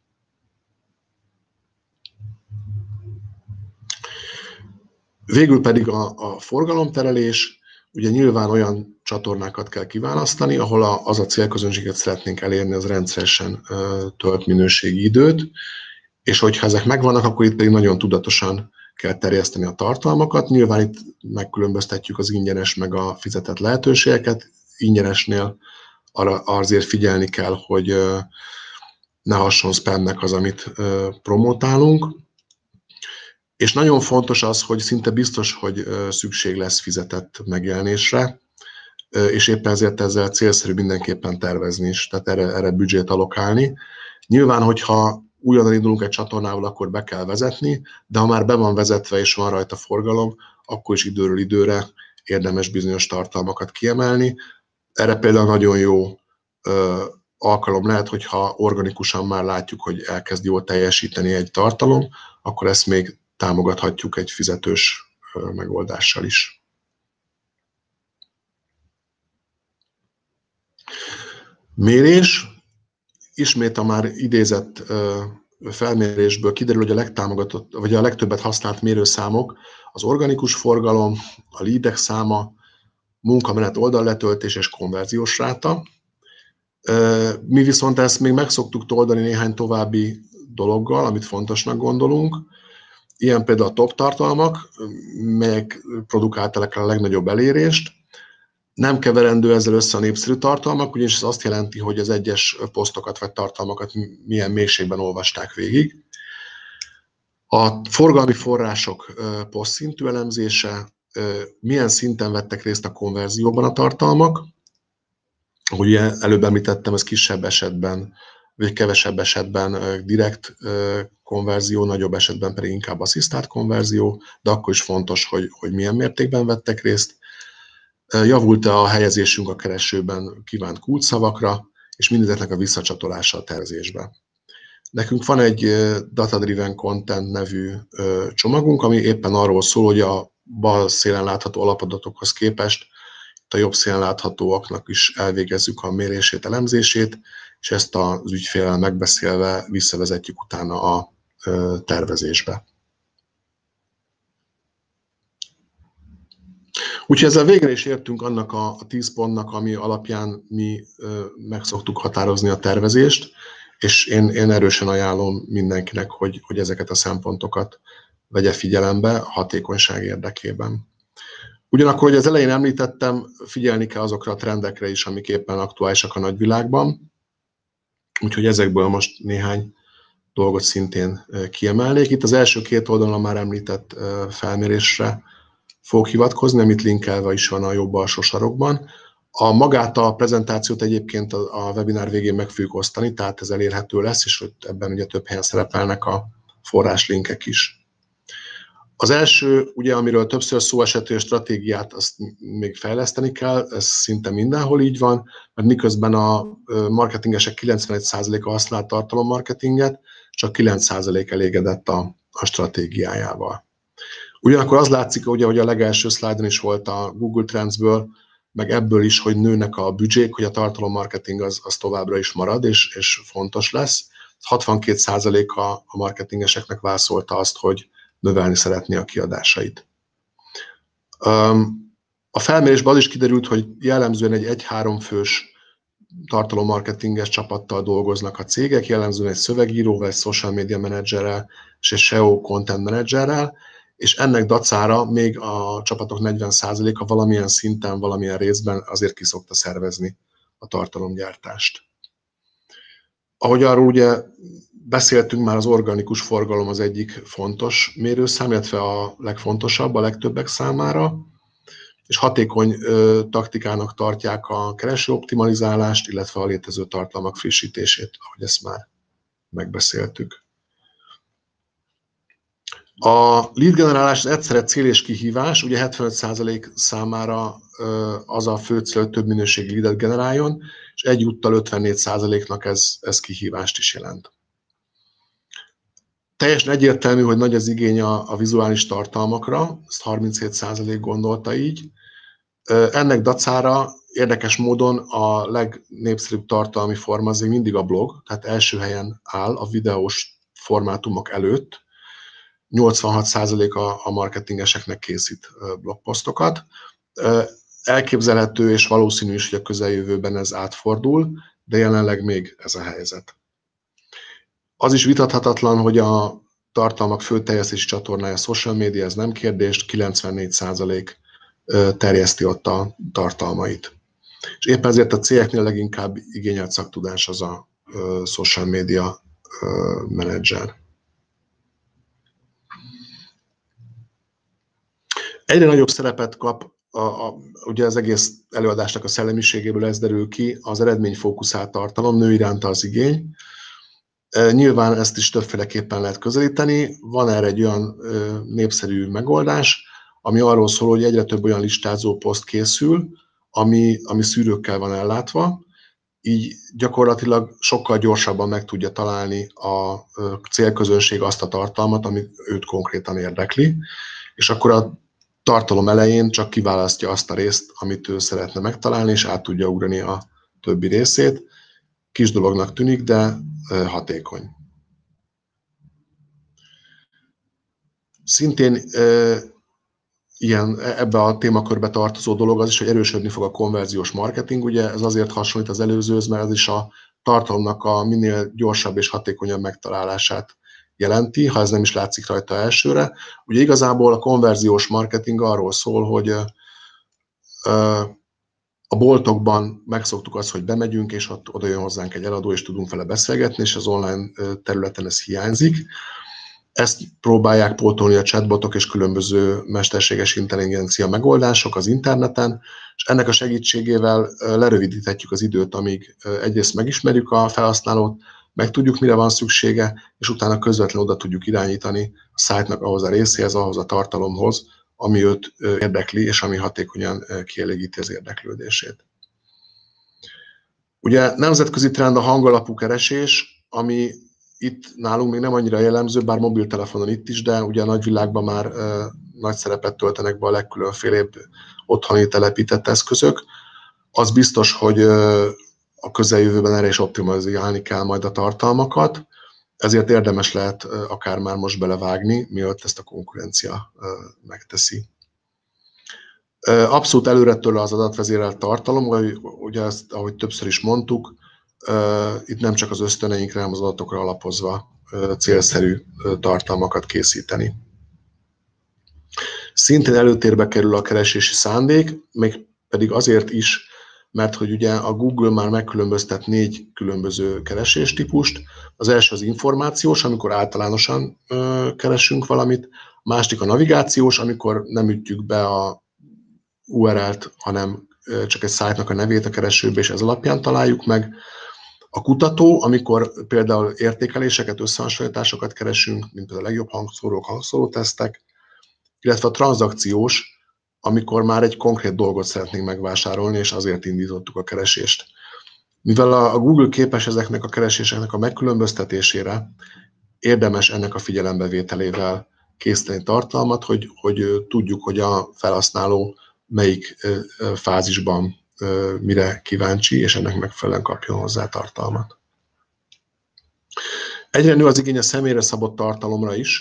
Végül pedig a, a forgalomterelés, ugye nyilván olyan csatornákat kell kiválasztani, ahol a, az a célközönséget szeretnénk elérni, az rendszeresen ö, tölt minőségi időt, és hogyha ezek megvannak, akkor itt pedig nagyon tudatosan kell terjeszteni a tartalmakat. Nyilván itt megkülönböztetjük az ingyenes meg a fizetett lehetőségeket. Ingyenesnél arra azért figyelni kell, hogy ö, ne hasson spamnek az, amit ö, promotálunk. És nagyon fontos az, hogy szinte biztos, hogy szükség lesz fizetett megjelenésre, és éppen ezért ezzel célszerű mindenképpen tervezni is, tehát erre, erre büdzsét allokálni. Nyilván, hogyha újonnan indulunk egy csatornával, akkor be kell vezetni, de ha már be van vezetve és van rajta forgalom, akkor is időről időre érdemes bizonyos tartalmakat kiemelni. Erre például nagyon jó ö, alkalom lehet, hogyha organikusan már látjuk, hogy elkezd jól teljesíteni egy tartalom, akkor ezt még támogathatjuk egy fizetős megoldással is. Mérés. Ismét a már idézett felmérésből kiderül, hogy a legtámogatott, vagy a legtöbbet használt mérőszámok az organikus forgalom, a leadek száma, munkamenet oldalletöltés és konverziós ráta. Mi viszont ezt még meg szoktuk toldani néhány további dologgal, amit fontosnak gondolunk. Ilyen például a top tartalmak, melyek produkálták a legnagyobb elérést. Nem keverendő ezzel össze a népszerű tartalmak, ugyanis ez azt jelenti, hogy az egyes posztokat vagy tartalmakat milyen mélységben olvasták végig. A forgalmi források posztszintű elemzése, milyen szinten vettek részt a konverzióban a tartalmak. Ahogy előbb említettem, ez kisebb esetben, vagy kevesebb esetben direkt konverzió, nagyobb esetben pedig inkább asszisztált konverzió, de akkor is fontos, hogy, hogy milyen mértékben vettek részt. Javult-e a helyezésünk a keresőben kívánt kulcsszavakra, és mindezeknek a visszacsatolása a tervezésbe. Nekünk van egy Data Driven Content nevű csomagunk, ami éppen arról szól, hogy a bal szélen látható alapadatokhoz képest a jobb szélen láthatóaknak is elvégezzük a mérését, elemzését, és ezt az ügyféllel megbeszélve visszavezetjük utána a tervezésbe. Úgyhogy ezzel végre is értünk annak a tíz pontnak, ami alapján mi meg szoktuk határozni a tervezést, és én, én erősen ajánlom mindenkinek, hogy, hogy ezeket a szempontokat vegye figyelembe a hatékonyság érdekében. Ugyanakkor, hogy az elején említettem, figyelni kell azokra a trendekre is, amik éppen aktuálisak a nagyvilágban, úgyhogy ezekből most néhány dolgot szintén kiemelnék. Itt az első két oldalon már említett felmérésre fog hivatkozni, amit linkelve is van a jobb alsó sarokban. A magát a prezentációt egyébként a webinár végén meg fogjuk osztani, tehát ez elérhető lesz, és ebben ugye több helyen szerepelnek a forráslinkek is. Az első, ugye, amiről többször szó esett, hogy a stratégiát azt még fejleszteni kell, ez szinte mindenhol így van, mert miközben a marketingesek kilencvenegy százaléka használt tartalommarketinget, csak kilenc százalék elégedett a, a stratégiájával. Ugyanakkor az látszik, ugye, hogy a legelső szlájdon is volt a Google Trendsből, meg ebből is, hogy nőnek a büdzsék, hogy a tartalommarketing az, az továbbra is marad, és, és fontos lesz. hatvankét százaléka a marketingeseknek válaszolta azt, hogy növelni szeretné a kiadásait. A felmérésben az is kiderült, hogy jellemzően egy egy-három fős tartalommarketinges csapattal dolgoznak a cégek, jellemzően egy szövegíróval, egy social media menedzserrel és egy es e o content menedzserrel, és ennek dacára még a csapatok negyven százaléka valamilyen szinten, valamilyen részben azért ki szokta szervezni a tartalomgyártást. Ahogy arról ugye beszéltünk már, az organikus forgalom az egyik fontos mérőszám, illetve a legfontosabb a legtöbbek számára, és hatékony ö, taktikának tartják a keresőoptimalizálást, illetve a létező tartalmak frissítését, ahogy ezt már megbeszéltük. A lead generálás az egyszerre cél és kihívás, ugye hetvenöt százalék számára ö, az a fő cél, hogy több minőségi leadet generáljon, és egyúttal ötvennégy százaléknak ez, ez kihívást is jelent. Teljesen egyértelmű, hogy nagy az igény a, a vizuális tartalmakra, ezt harminchét százalék gondolta így. Ennek dacára érdekes módon a legnépszerűbb tartalmi forma az még mindig a blog, tehát első helyen áll a videós formátumok előtt. nyolcvanhat százalék a, a marketingeseknek készít blogposztokat. Elképzelhető és valószínű is, hogy a közeljövőben ez átfordul, de jelenleg még ez a helyzet. Az is vitathatatlan, hogy a tartalmak fő terjesztési csatornája a social media, ez nem kérdés, kilencvennégy százalék terjeszti ott a tartalmait. És éppen ezért a cégeknél leginkább igényelt szaktudás az a social media menedzser. Egyre nagyobb szerepet kap, a, a, ugye az egész előadásnak a szellemiségéből ez derül ki, az eredményfókuszált tartalom, nő iránta az igény. Nyilván ezt is többféleképpen lehet közelíteni. Van erre egy olyan népszerű megoldás, ami arról szól, hogy egyre több olyan listázó poszt készül, ami, ami szűrőkkel van ellátva, így gyakorlatilag sokkal gyorsabban meg tudja találni a célközönség azt a tartalmat, ami őt konkrétan érdekli, és akkor a tartalom elején csak kiválasztja azt a részt, amit ő szeretne megtalálni, és át tudja ugrani a többi részét. Kis dolognak tűnik, de hatékony. Szintén ilyen, ebbe a témakörbe tartozó dolog az is, hogy erősödni fog a konverziós marketing. Ugye ez azért hasonlít az előzőhöz, mert ez is a tartalomnak a minél gyorsabb és hatékonyabb megtalálását jelenti, ha ez nem is látszik rajta elsőre. Ugye igazából a konverziós marketing arról szól, hogy a boltokban megszoktuk azt, hogy bemegyünk, és ott oda jön hozzánk egy eladó, és tudunk vele beszélgetni, és az online területen ez hiányzik. Ezt próbálják pótolni a chatbotok és különböző mesterséges intelligencia megoldások az interneten, és ennek a segítségével lerövidíthetjük az időt, amíg egyrészt megismerjük a felhasználót, megtudjuk, mire van szüksége, és utána közvetlenül oda tudjuk irányítani a szájtnak ahhoz a részéhez, ahhoz a tartalomhoz, ami őt érdekli, és ami hatékonyan kielégíti az érdeklődését. Ugye nemzetközi trend a hangalapú keresés, ami itt nálunk még nem annyira jellemző, bár mobiltelefonon itt is, de ugye a nagyvilágban már uh, nagy szerepet töltenek be a legkülönfélébb otthoni telepített eszközök. Az biztos, hogy uh, a közeljövőben erre is optimalizálni kell majd a tartalmakat, ezért érdemes lehet uh, akár már most belevágni, mielőtt ezt a konkurencia uh, megteszi. Uh, abszolút előretől az adatvezérelt tartalom, vagy ugye ezt, ahogy többször is mondtuk, Uh, itt nem csak az ösztöneinkre, hanem az adatokra alapozva uh, célszerű uh, tartalmakat készíteni. Szintén előtérbe kerül a keresési szándék, még pedig azért is, mert hogy ugye a Google már megkülönböztet négy különböző kereséstípust. Az első az információs, amikor általánosan uh, keresünk valamit, a másik a navigációs, amikor nem ütjük be a u er el-t, hanem uh, csak egy szájtnak a nevét a keresőbe, és ez alapján találjuk meg. A kutató, amikor például értékeléseket, összehasonlításokat keresünk, mint például a legjobb hangszórók, hangszórótesztek, illetve a tranzakciós, amikor már egy konkrét dolgot szeretnénk megvásárolni, és azért indítottuk a keresést. Mivel a Google képes ezeknek a kereséseknek a megkülönböztetésére, érdemes ennek a figyelembevételével készíteni tartalmat, hogy, hogy tudjuk, hogy a felhasználó melyik fázisban mire kíváncsi, és ennek megfelelően kapjon hozzá tartalmat. Egyre nő az igény a személyre szabott tartalomra is,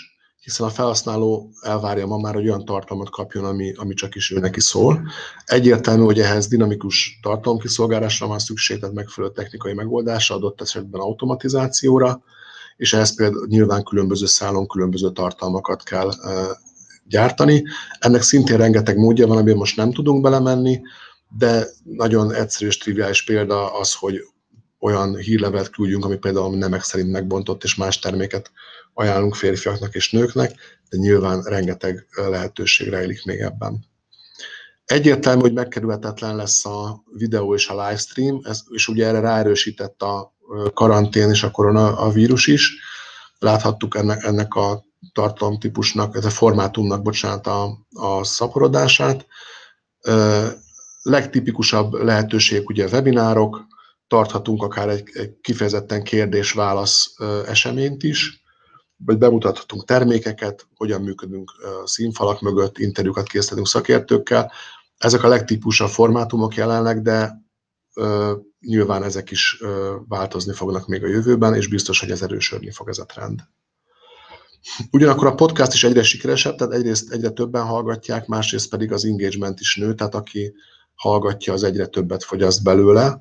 hiszen a felhasználó elvárja ma már, hogy olyan tartalmat kapjon, ami, ami csak is ő neki szól. Egyértelmű, hogy ehhez dinamikus tartalomkiszolgálásra van szükség, tehát megfelelő technikai megoldásra, adott esetben automatizációra, és ehhez például nyilván különböző szálon különböző tartalmakat kell gyártani. Ennek szintén rengeteg módja van, amiben most nem tudunk belemenni, de nagyon egyszerű és triviális példa az, hogy olyan hírlevelet küldjünk, ami például nemek szerint megbontott, és más terméket ajánlunk férfiaknak és nőknek, de nyilván rengeteg lehetőség rejlik még ebben. Egyértelmű, hogy megkerülhetetlen lesz a videó és a livestream, ez, és ugye erre ráerősített a karantén és a koronavírus is. Láthattuk ennek, ennek a tartalomtípusnak, ez a formátumnak, bocsánat, a, a szaporodását. Legtipikusabb lehetőség ugye webinárok, tarthatunk akár egy, egy kifejezetten kérdés-válasz eseményt is, vagy bemutathatunk termékeket, hogyan működünk színfalak mögött, interjúkat készítünk szakértőkkel. Ezek a legtípusabb formátumok jelenleg, de ö, nyilván ezek is ö, változni fognak még a jövőben, és biztos, hogy ez erősödni fog ez a trend. Ugyanakkor a podcast is egyre sikeresebb, tehát egyrészt egyre többen hallgatják, másrészt pedig az engagement is nő, tehát aki hallgatja, az egyre többet fogyaszt belőle.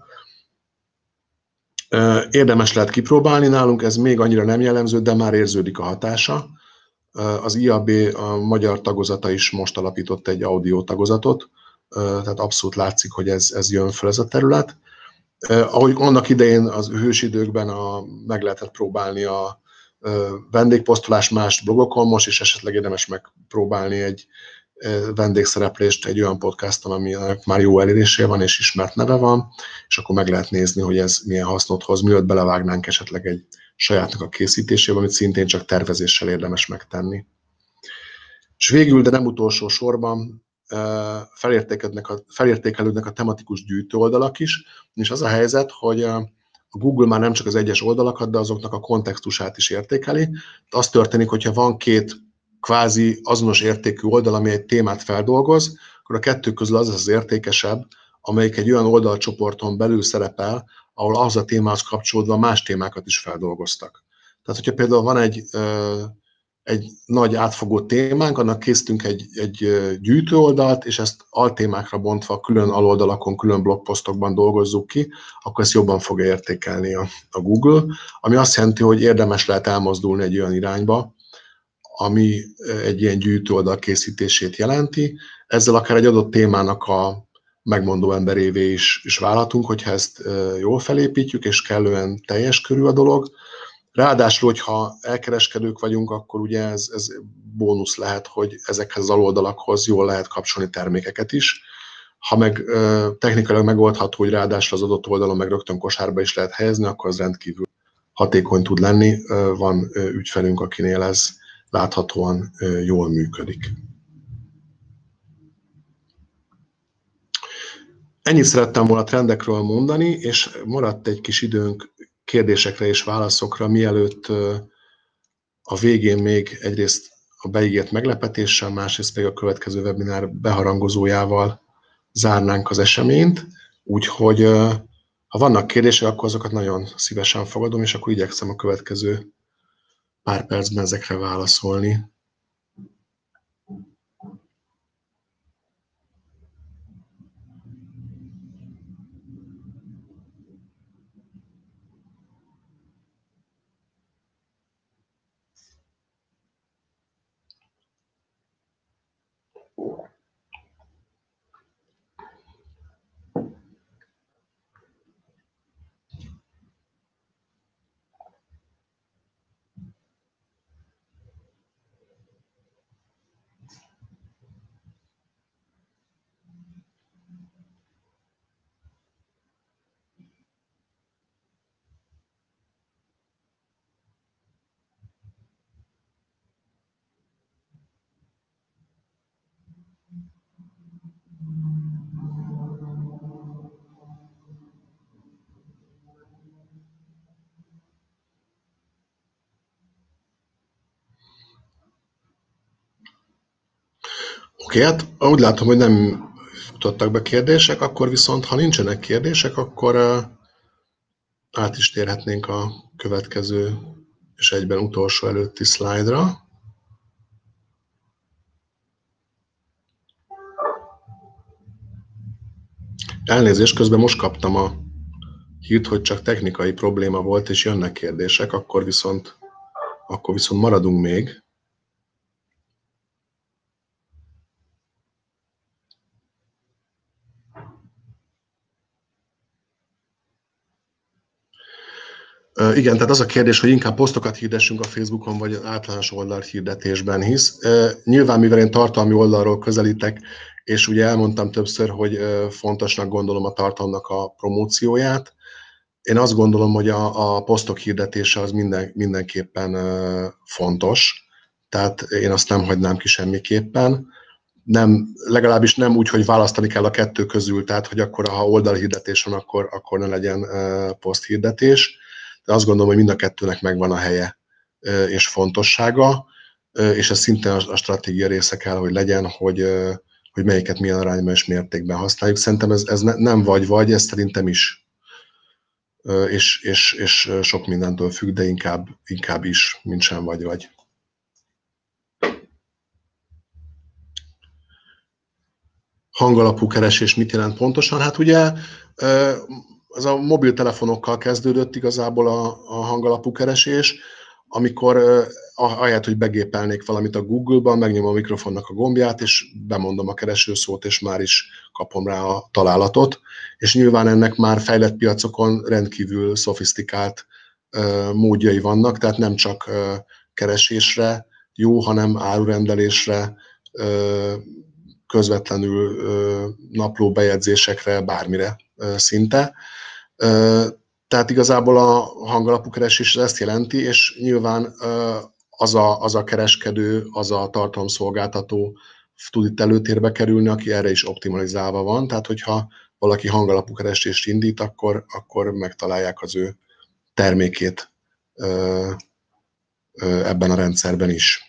Érdemes lehet kipróbálni, nálunk ez még annyira nem jellemző, de már érződik a hatása. Az i á bé, a magyar tagozata is most alapított egy audio tagozatot, tehát abszolút látszik, hogy ez, ez jön fel ez a terület. Ahogy annak idején az hősidőkben a, meg lehetett próbálni a vendégposztolás más blogokon, most is esetleg érdemes megpróbálni egy vendégszereplést egy olyan podcaston, aminek már jó elérése van és ismert neve van, és akkor meg lehet nézni, hogy ez milyen hasznot hoz, mielőtt belevágnánk esetleg egy sajátnak a készítésébe, amit szintén csak tervezéssel érdemes megtenni. És végül, de nem utolsó sorban, felértékelődnek a, felértékelődnek a tematikus gyűjtőoldalak is, és az a helyzet, hogy a Google már nem csak az egyes oldalakat, de azoknak a kontextusát is értékeli. De az történik, hogyha van két kvázi azonos értékű oldal, ami egy témát feldolgoz, akkor a kettő közül az az értékesebb, amelyik egy olyan oldalcsoporton belül szerepel, ahol az a témához kapcsolódva más témákat is feldolgoztak. Tehát, hogyha például van egy, egy nagy átfogó témánk, annak készítünk egy, egy gyűjtőoldalt, és ezt altémákra bontva külön aloldalakon, külön blogposztokban dolgozzuk ki, akkor ezt jobban fogja értékelni a, a Google, ami azt jelenti, hogy érdemes lehet elmozdulni egy olyan irányba, ami egy ilyen gyűjtőoldal készítését jelenti. Ezzel akár egy adott témának a megmondó emberévé is, is válhatunk, hogyha ezt jól felépítjük, és kellően teljes körű a dolog. Ráadásul, hogyha elkereskedők vagyunk, akkor ugye ez, ez bónusz lehet, hogy ezekhez az aloldalakhoz jól lehet kapcsolni termékeket is. Ha meg technikailag megoldható, hogy ráadásul az adott oldalon meg rögtön kosárba is lehet helyezni, akkor az rendkívül hatékony tud lenni. Van ügyfelünk, akinél ez láthatóan jól működik. Ennyit szerettem volna a trendekről mondani, és maradt egy kis időnk kérdésekre és válaszokra, mielőtt a végén még egyrészt a beígért meglepetéssel, másrészt pedig a következő webinár beharangozójával zárnánk az eseményt. Úgyhogy ha vannak kérdések, akkor azokat nagyon szívesen fogadom, és akkor igyekszem a következő pár percben ezekre válaszolni. Oké, hát úgy látom, hogy nem futottak be kérdések, akkor viszont, ha nincsenek kérdések, akkor át is térhetnénk a következő és egyben utolsó előtti szlájdra. Elnézést, közben most kaptam a hírt, hogy csak technikai probléma volt, és jönnek kérdések, akkor viszont, akkor viszont maradunk még. Igen, tehát az a kérdés, hogy inkább posztokat hirdessünk a Facebookon, vagy általános oldalhirdetésben hisz. Nyilván, mivel én tartalmi oldalról közelítek, és ugye elmondtam többször, hogy fontosnak gondolom a tartalomnak a promócióját, én azt gondolom, hogy a, a posztok hirdetése az minden, mindenképpen fontos, tehát én azt nem hagynám ki semmiképpen. Nem, legalábbis nem úgy, hogy választani kell a kettő közül, tehát hogy akkor, ha oldalhirdetés van, akkor, akkor ne legyen poszthirdetés. De azt gondolom, hogy mind a kettőnek megvan a helye és fontossága, és ez szintén a stratégia része kell, hogy legyen, hogy, hogy melyiket milyen arányban és mértékben használjuk. Szerintem ez, ez nem vagy-vagy, ez szerintem is. És, és, és sok mindentől függ, de inkább, inkább is, mint sem vagy-vagy. Hangalapú keresés mit jelent pontosan? Hát ugye ez a mobiltelefonokkal kezdődött igazából a, a hangalapú keresés, amikor ahelyett, hogy begépelnék valamit a Google-ban, megnyomom a mikrofonnak a gombját, és bemondom a keresőszót, és már is kapom rá a találatot. És nyilván ennek már fejlett piacokon rendkívül szofisztikált módjai vannak, tehát nem csak keresésre jó, hanem árurendelésre, közvetlenül naplóbejegyzésekre, bármire szinte. Tehát igazából a hangalapú keresés ezt jelenti, és nyilván az a, az a kereskedő, az a tartalomszolgáltató tud itt előtérbe kerülni, aki erre is optimalizálva van. Tehát, hogyha valaki hangalapú keresést indít, akkor, akkor megtalálják az ő termékét ebben a rendszerben is.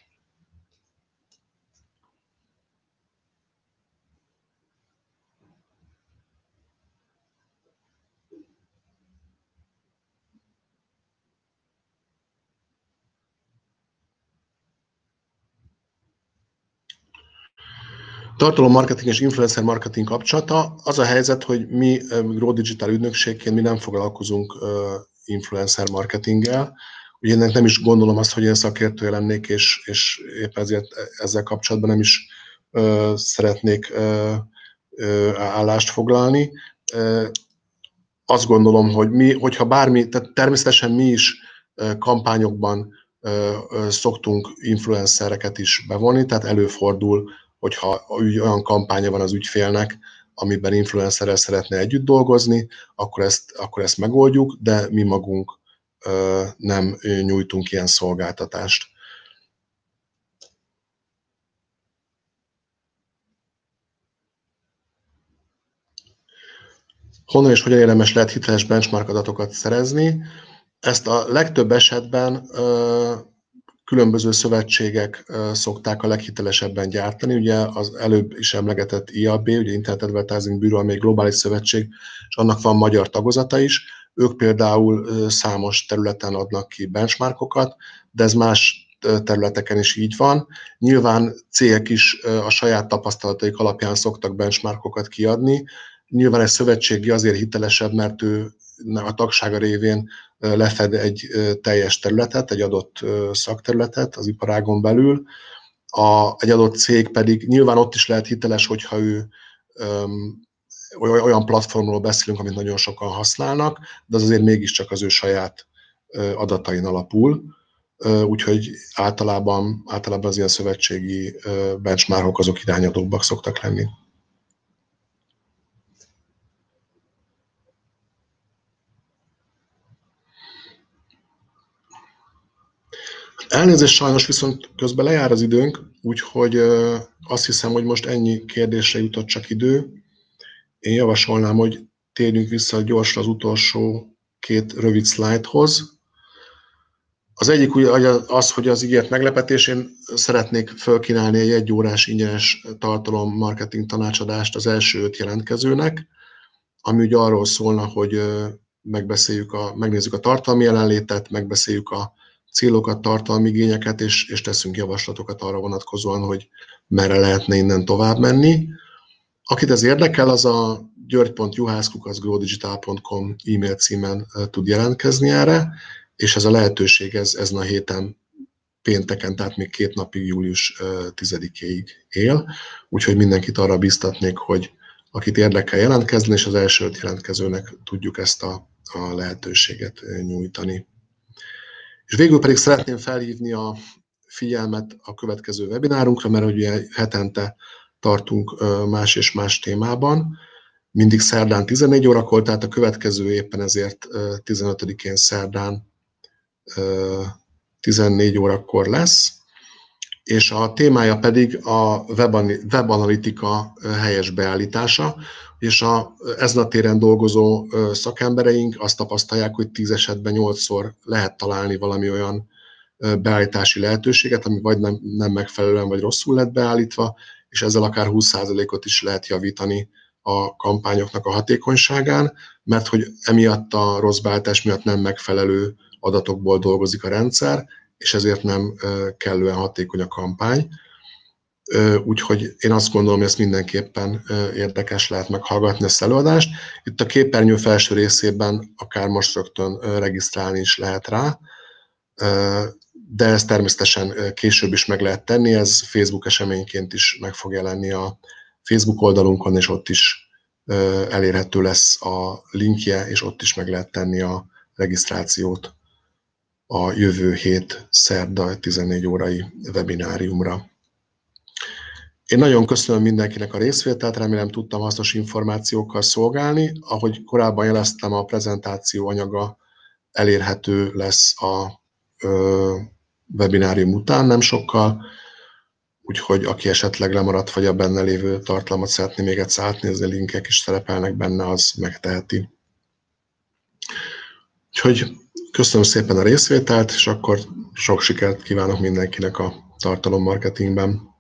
Tartalommarketing és influencer marketing kapcsolata. Az a helyzet, hogy mi Grow Digital ügynökségként mi nem foglalkozunk influencer marketinggel. Ugye ennek nem is gondolom azt, hogy én szakértője lennék, és, és épp ezért ezzel kapcsolatban nem is ö, szeretnék ö, ö, állást foglalni. Ö, azt gondolom, hogy mi, hogyha bármi, tehát természetesen mi is kampányokban ö, ö, szoktunk influencereket is bevonni, tehát előfordul, hogyha olyan kampánya van az ügyfélnek, amiben influencerrel szeretne együtt dolgozni, akkor ezt, akkor ezt megoldjuk, de mi magunk ö, nem nyújtunk ilyen szolgáltatást. Honnan és hogyan érdemes lehet hiteles benchmark adatokat szerezni? Ezt a legtöbb esetben ö, különböző szövetségek szokták a leghitelesebben gyártani. Ugye az előbb is emlegetett I A B, ugye Internet Advertising Bureau, ami egy globális szövetség, és annak van magyar tagozata is. Ők például számos területen adnak ki benchmarkokat, de ez más területeken is így van. Nyilván cégek is a saját tapasztalataik alapján szoktak benchmarkokat kiadni. Nyilván egy szövetségi azért hitelesebb, mert ő a tagsága révén lefed egy teljes területet, egy adott szakterületet az iparágon belül. A, egy adott cég pedig nyilván ott is lehet hiteles, hogyha ő öm, olyan platformról beszélünk, amit nagyon sokan használnak, de az azért mégiscsak az ő saját adatain alapul. Úgyhogy általában, általában az ilyen szövetségi benchmarkok azok irányadóbbak szoktak lenni. Elnézést, sajnos viszont közben lejár az időnk, úgyhogy azt hiszem, hogy most ennyi kérdésre jutott csak idő. Én javasolnám, hogy térjünk vissza gyorsan az utolsó két rövid szlájdhoz. Az egyik az, hogy az ígért meglepetés, én szeretnék fölkínálni egy egyórás ingyenes tartalom marketing tanácsadást az első öt jelentkezőnek, ami ugye arról szólna, hogy megbeszéljük a, megnézzük a tartalmi jelenlétet, megbeszéljük a célokat, tartalmi igényeket, és, és teszünk javaslatokat arra vonatkozóan, hogy merre lehetne innen tovább menni. Akit ez érdekel, az a györgy pont juhász kukac growdigital pont com e-mail címen tud jelentkezni erre, és ez a lehetőség ez, ezen a héten pénteken, tehát még két napig, július tizedikéig él, úgyhogy mindenkit arra biztatnék, hogy akit érdekel jelentkezni, és az első öt jelentkezőnek tudjuk ezt a, a lehetőséget nyújtani. És végül pedig szeretném felhívni a figyelmet a következő webinárunkra, mert ugye hetente tartunk más és más témában, mindig szerdán tizennégy órakor, tehát a következő éppen ezért tizenötödikén szerdán tizennégy órakor lesz, és a témája pedig a webanalitika helyes beállítása, és a, ezen a téren dolgozó szakembereink azt tapasztalják, hogy tíz esetben nyolcszor lehet találni valami olyan beállítási lehetőséget, ami vagy nem, nem megfelelően, vagy rosszul lett beállítva, és ezzel akár húsz százalékot is lehet javítani a kampányoknak a hatékonyságán, mert hogy emiatt a rossz beállítás miatt nem megfelelő adatokból dolgozik a rendszer, és ezért nem kellően hatékony a kampány. Úgyhogy én azt gondolom, hogy ezt mindenképpen érdekes lehet meghallgatni ezt az előadást. Itt a képernyő felső részében akár most rögtön regisztrálni is lehet rá, de ezt természetesen később is meg lehet tenni, ez Facebook eseményként is meg fog jelenni a Facebook oldalunkon, és ott is elérhető lesz a linkje, és ott is meg lehet tenni a regisztrációt a jövő hét szerda tizennégy órai webináriumra. Én nagyon köszönöm mindenkinek a részvételt, remélem tudtam hasznos információkkal szolgálni. Ahogy korábban jeleztem, a prezentáció anyaga elérhető lesz a ö, webinárium után nem sokkal, úgyhogy aki esetleg lemaradt, vagy a benne lévő tartalmat szeretné még egyszer átnézni, linkek is szerepelnek benne, az megteheti. Úgyhogy köszönöm szépen a részvételt, és akkor sok sikert kívánok mindenkinek a tartalommarketingben.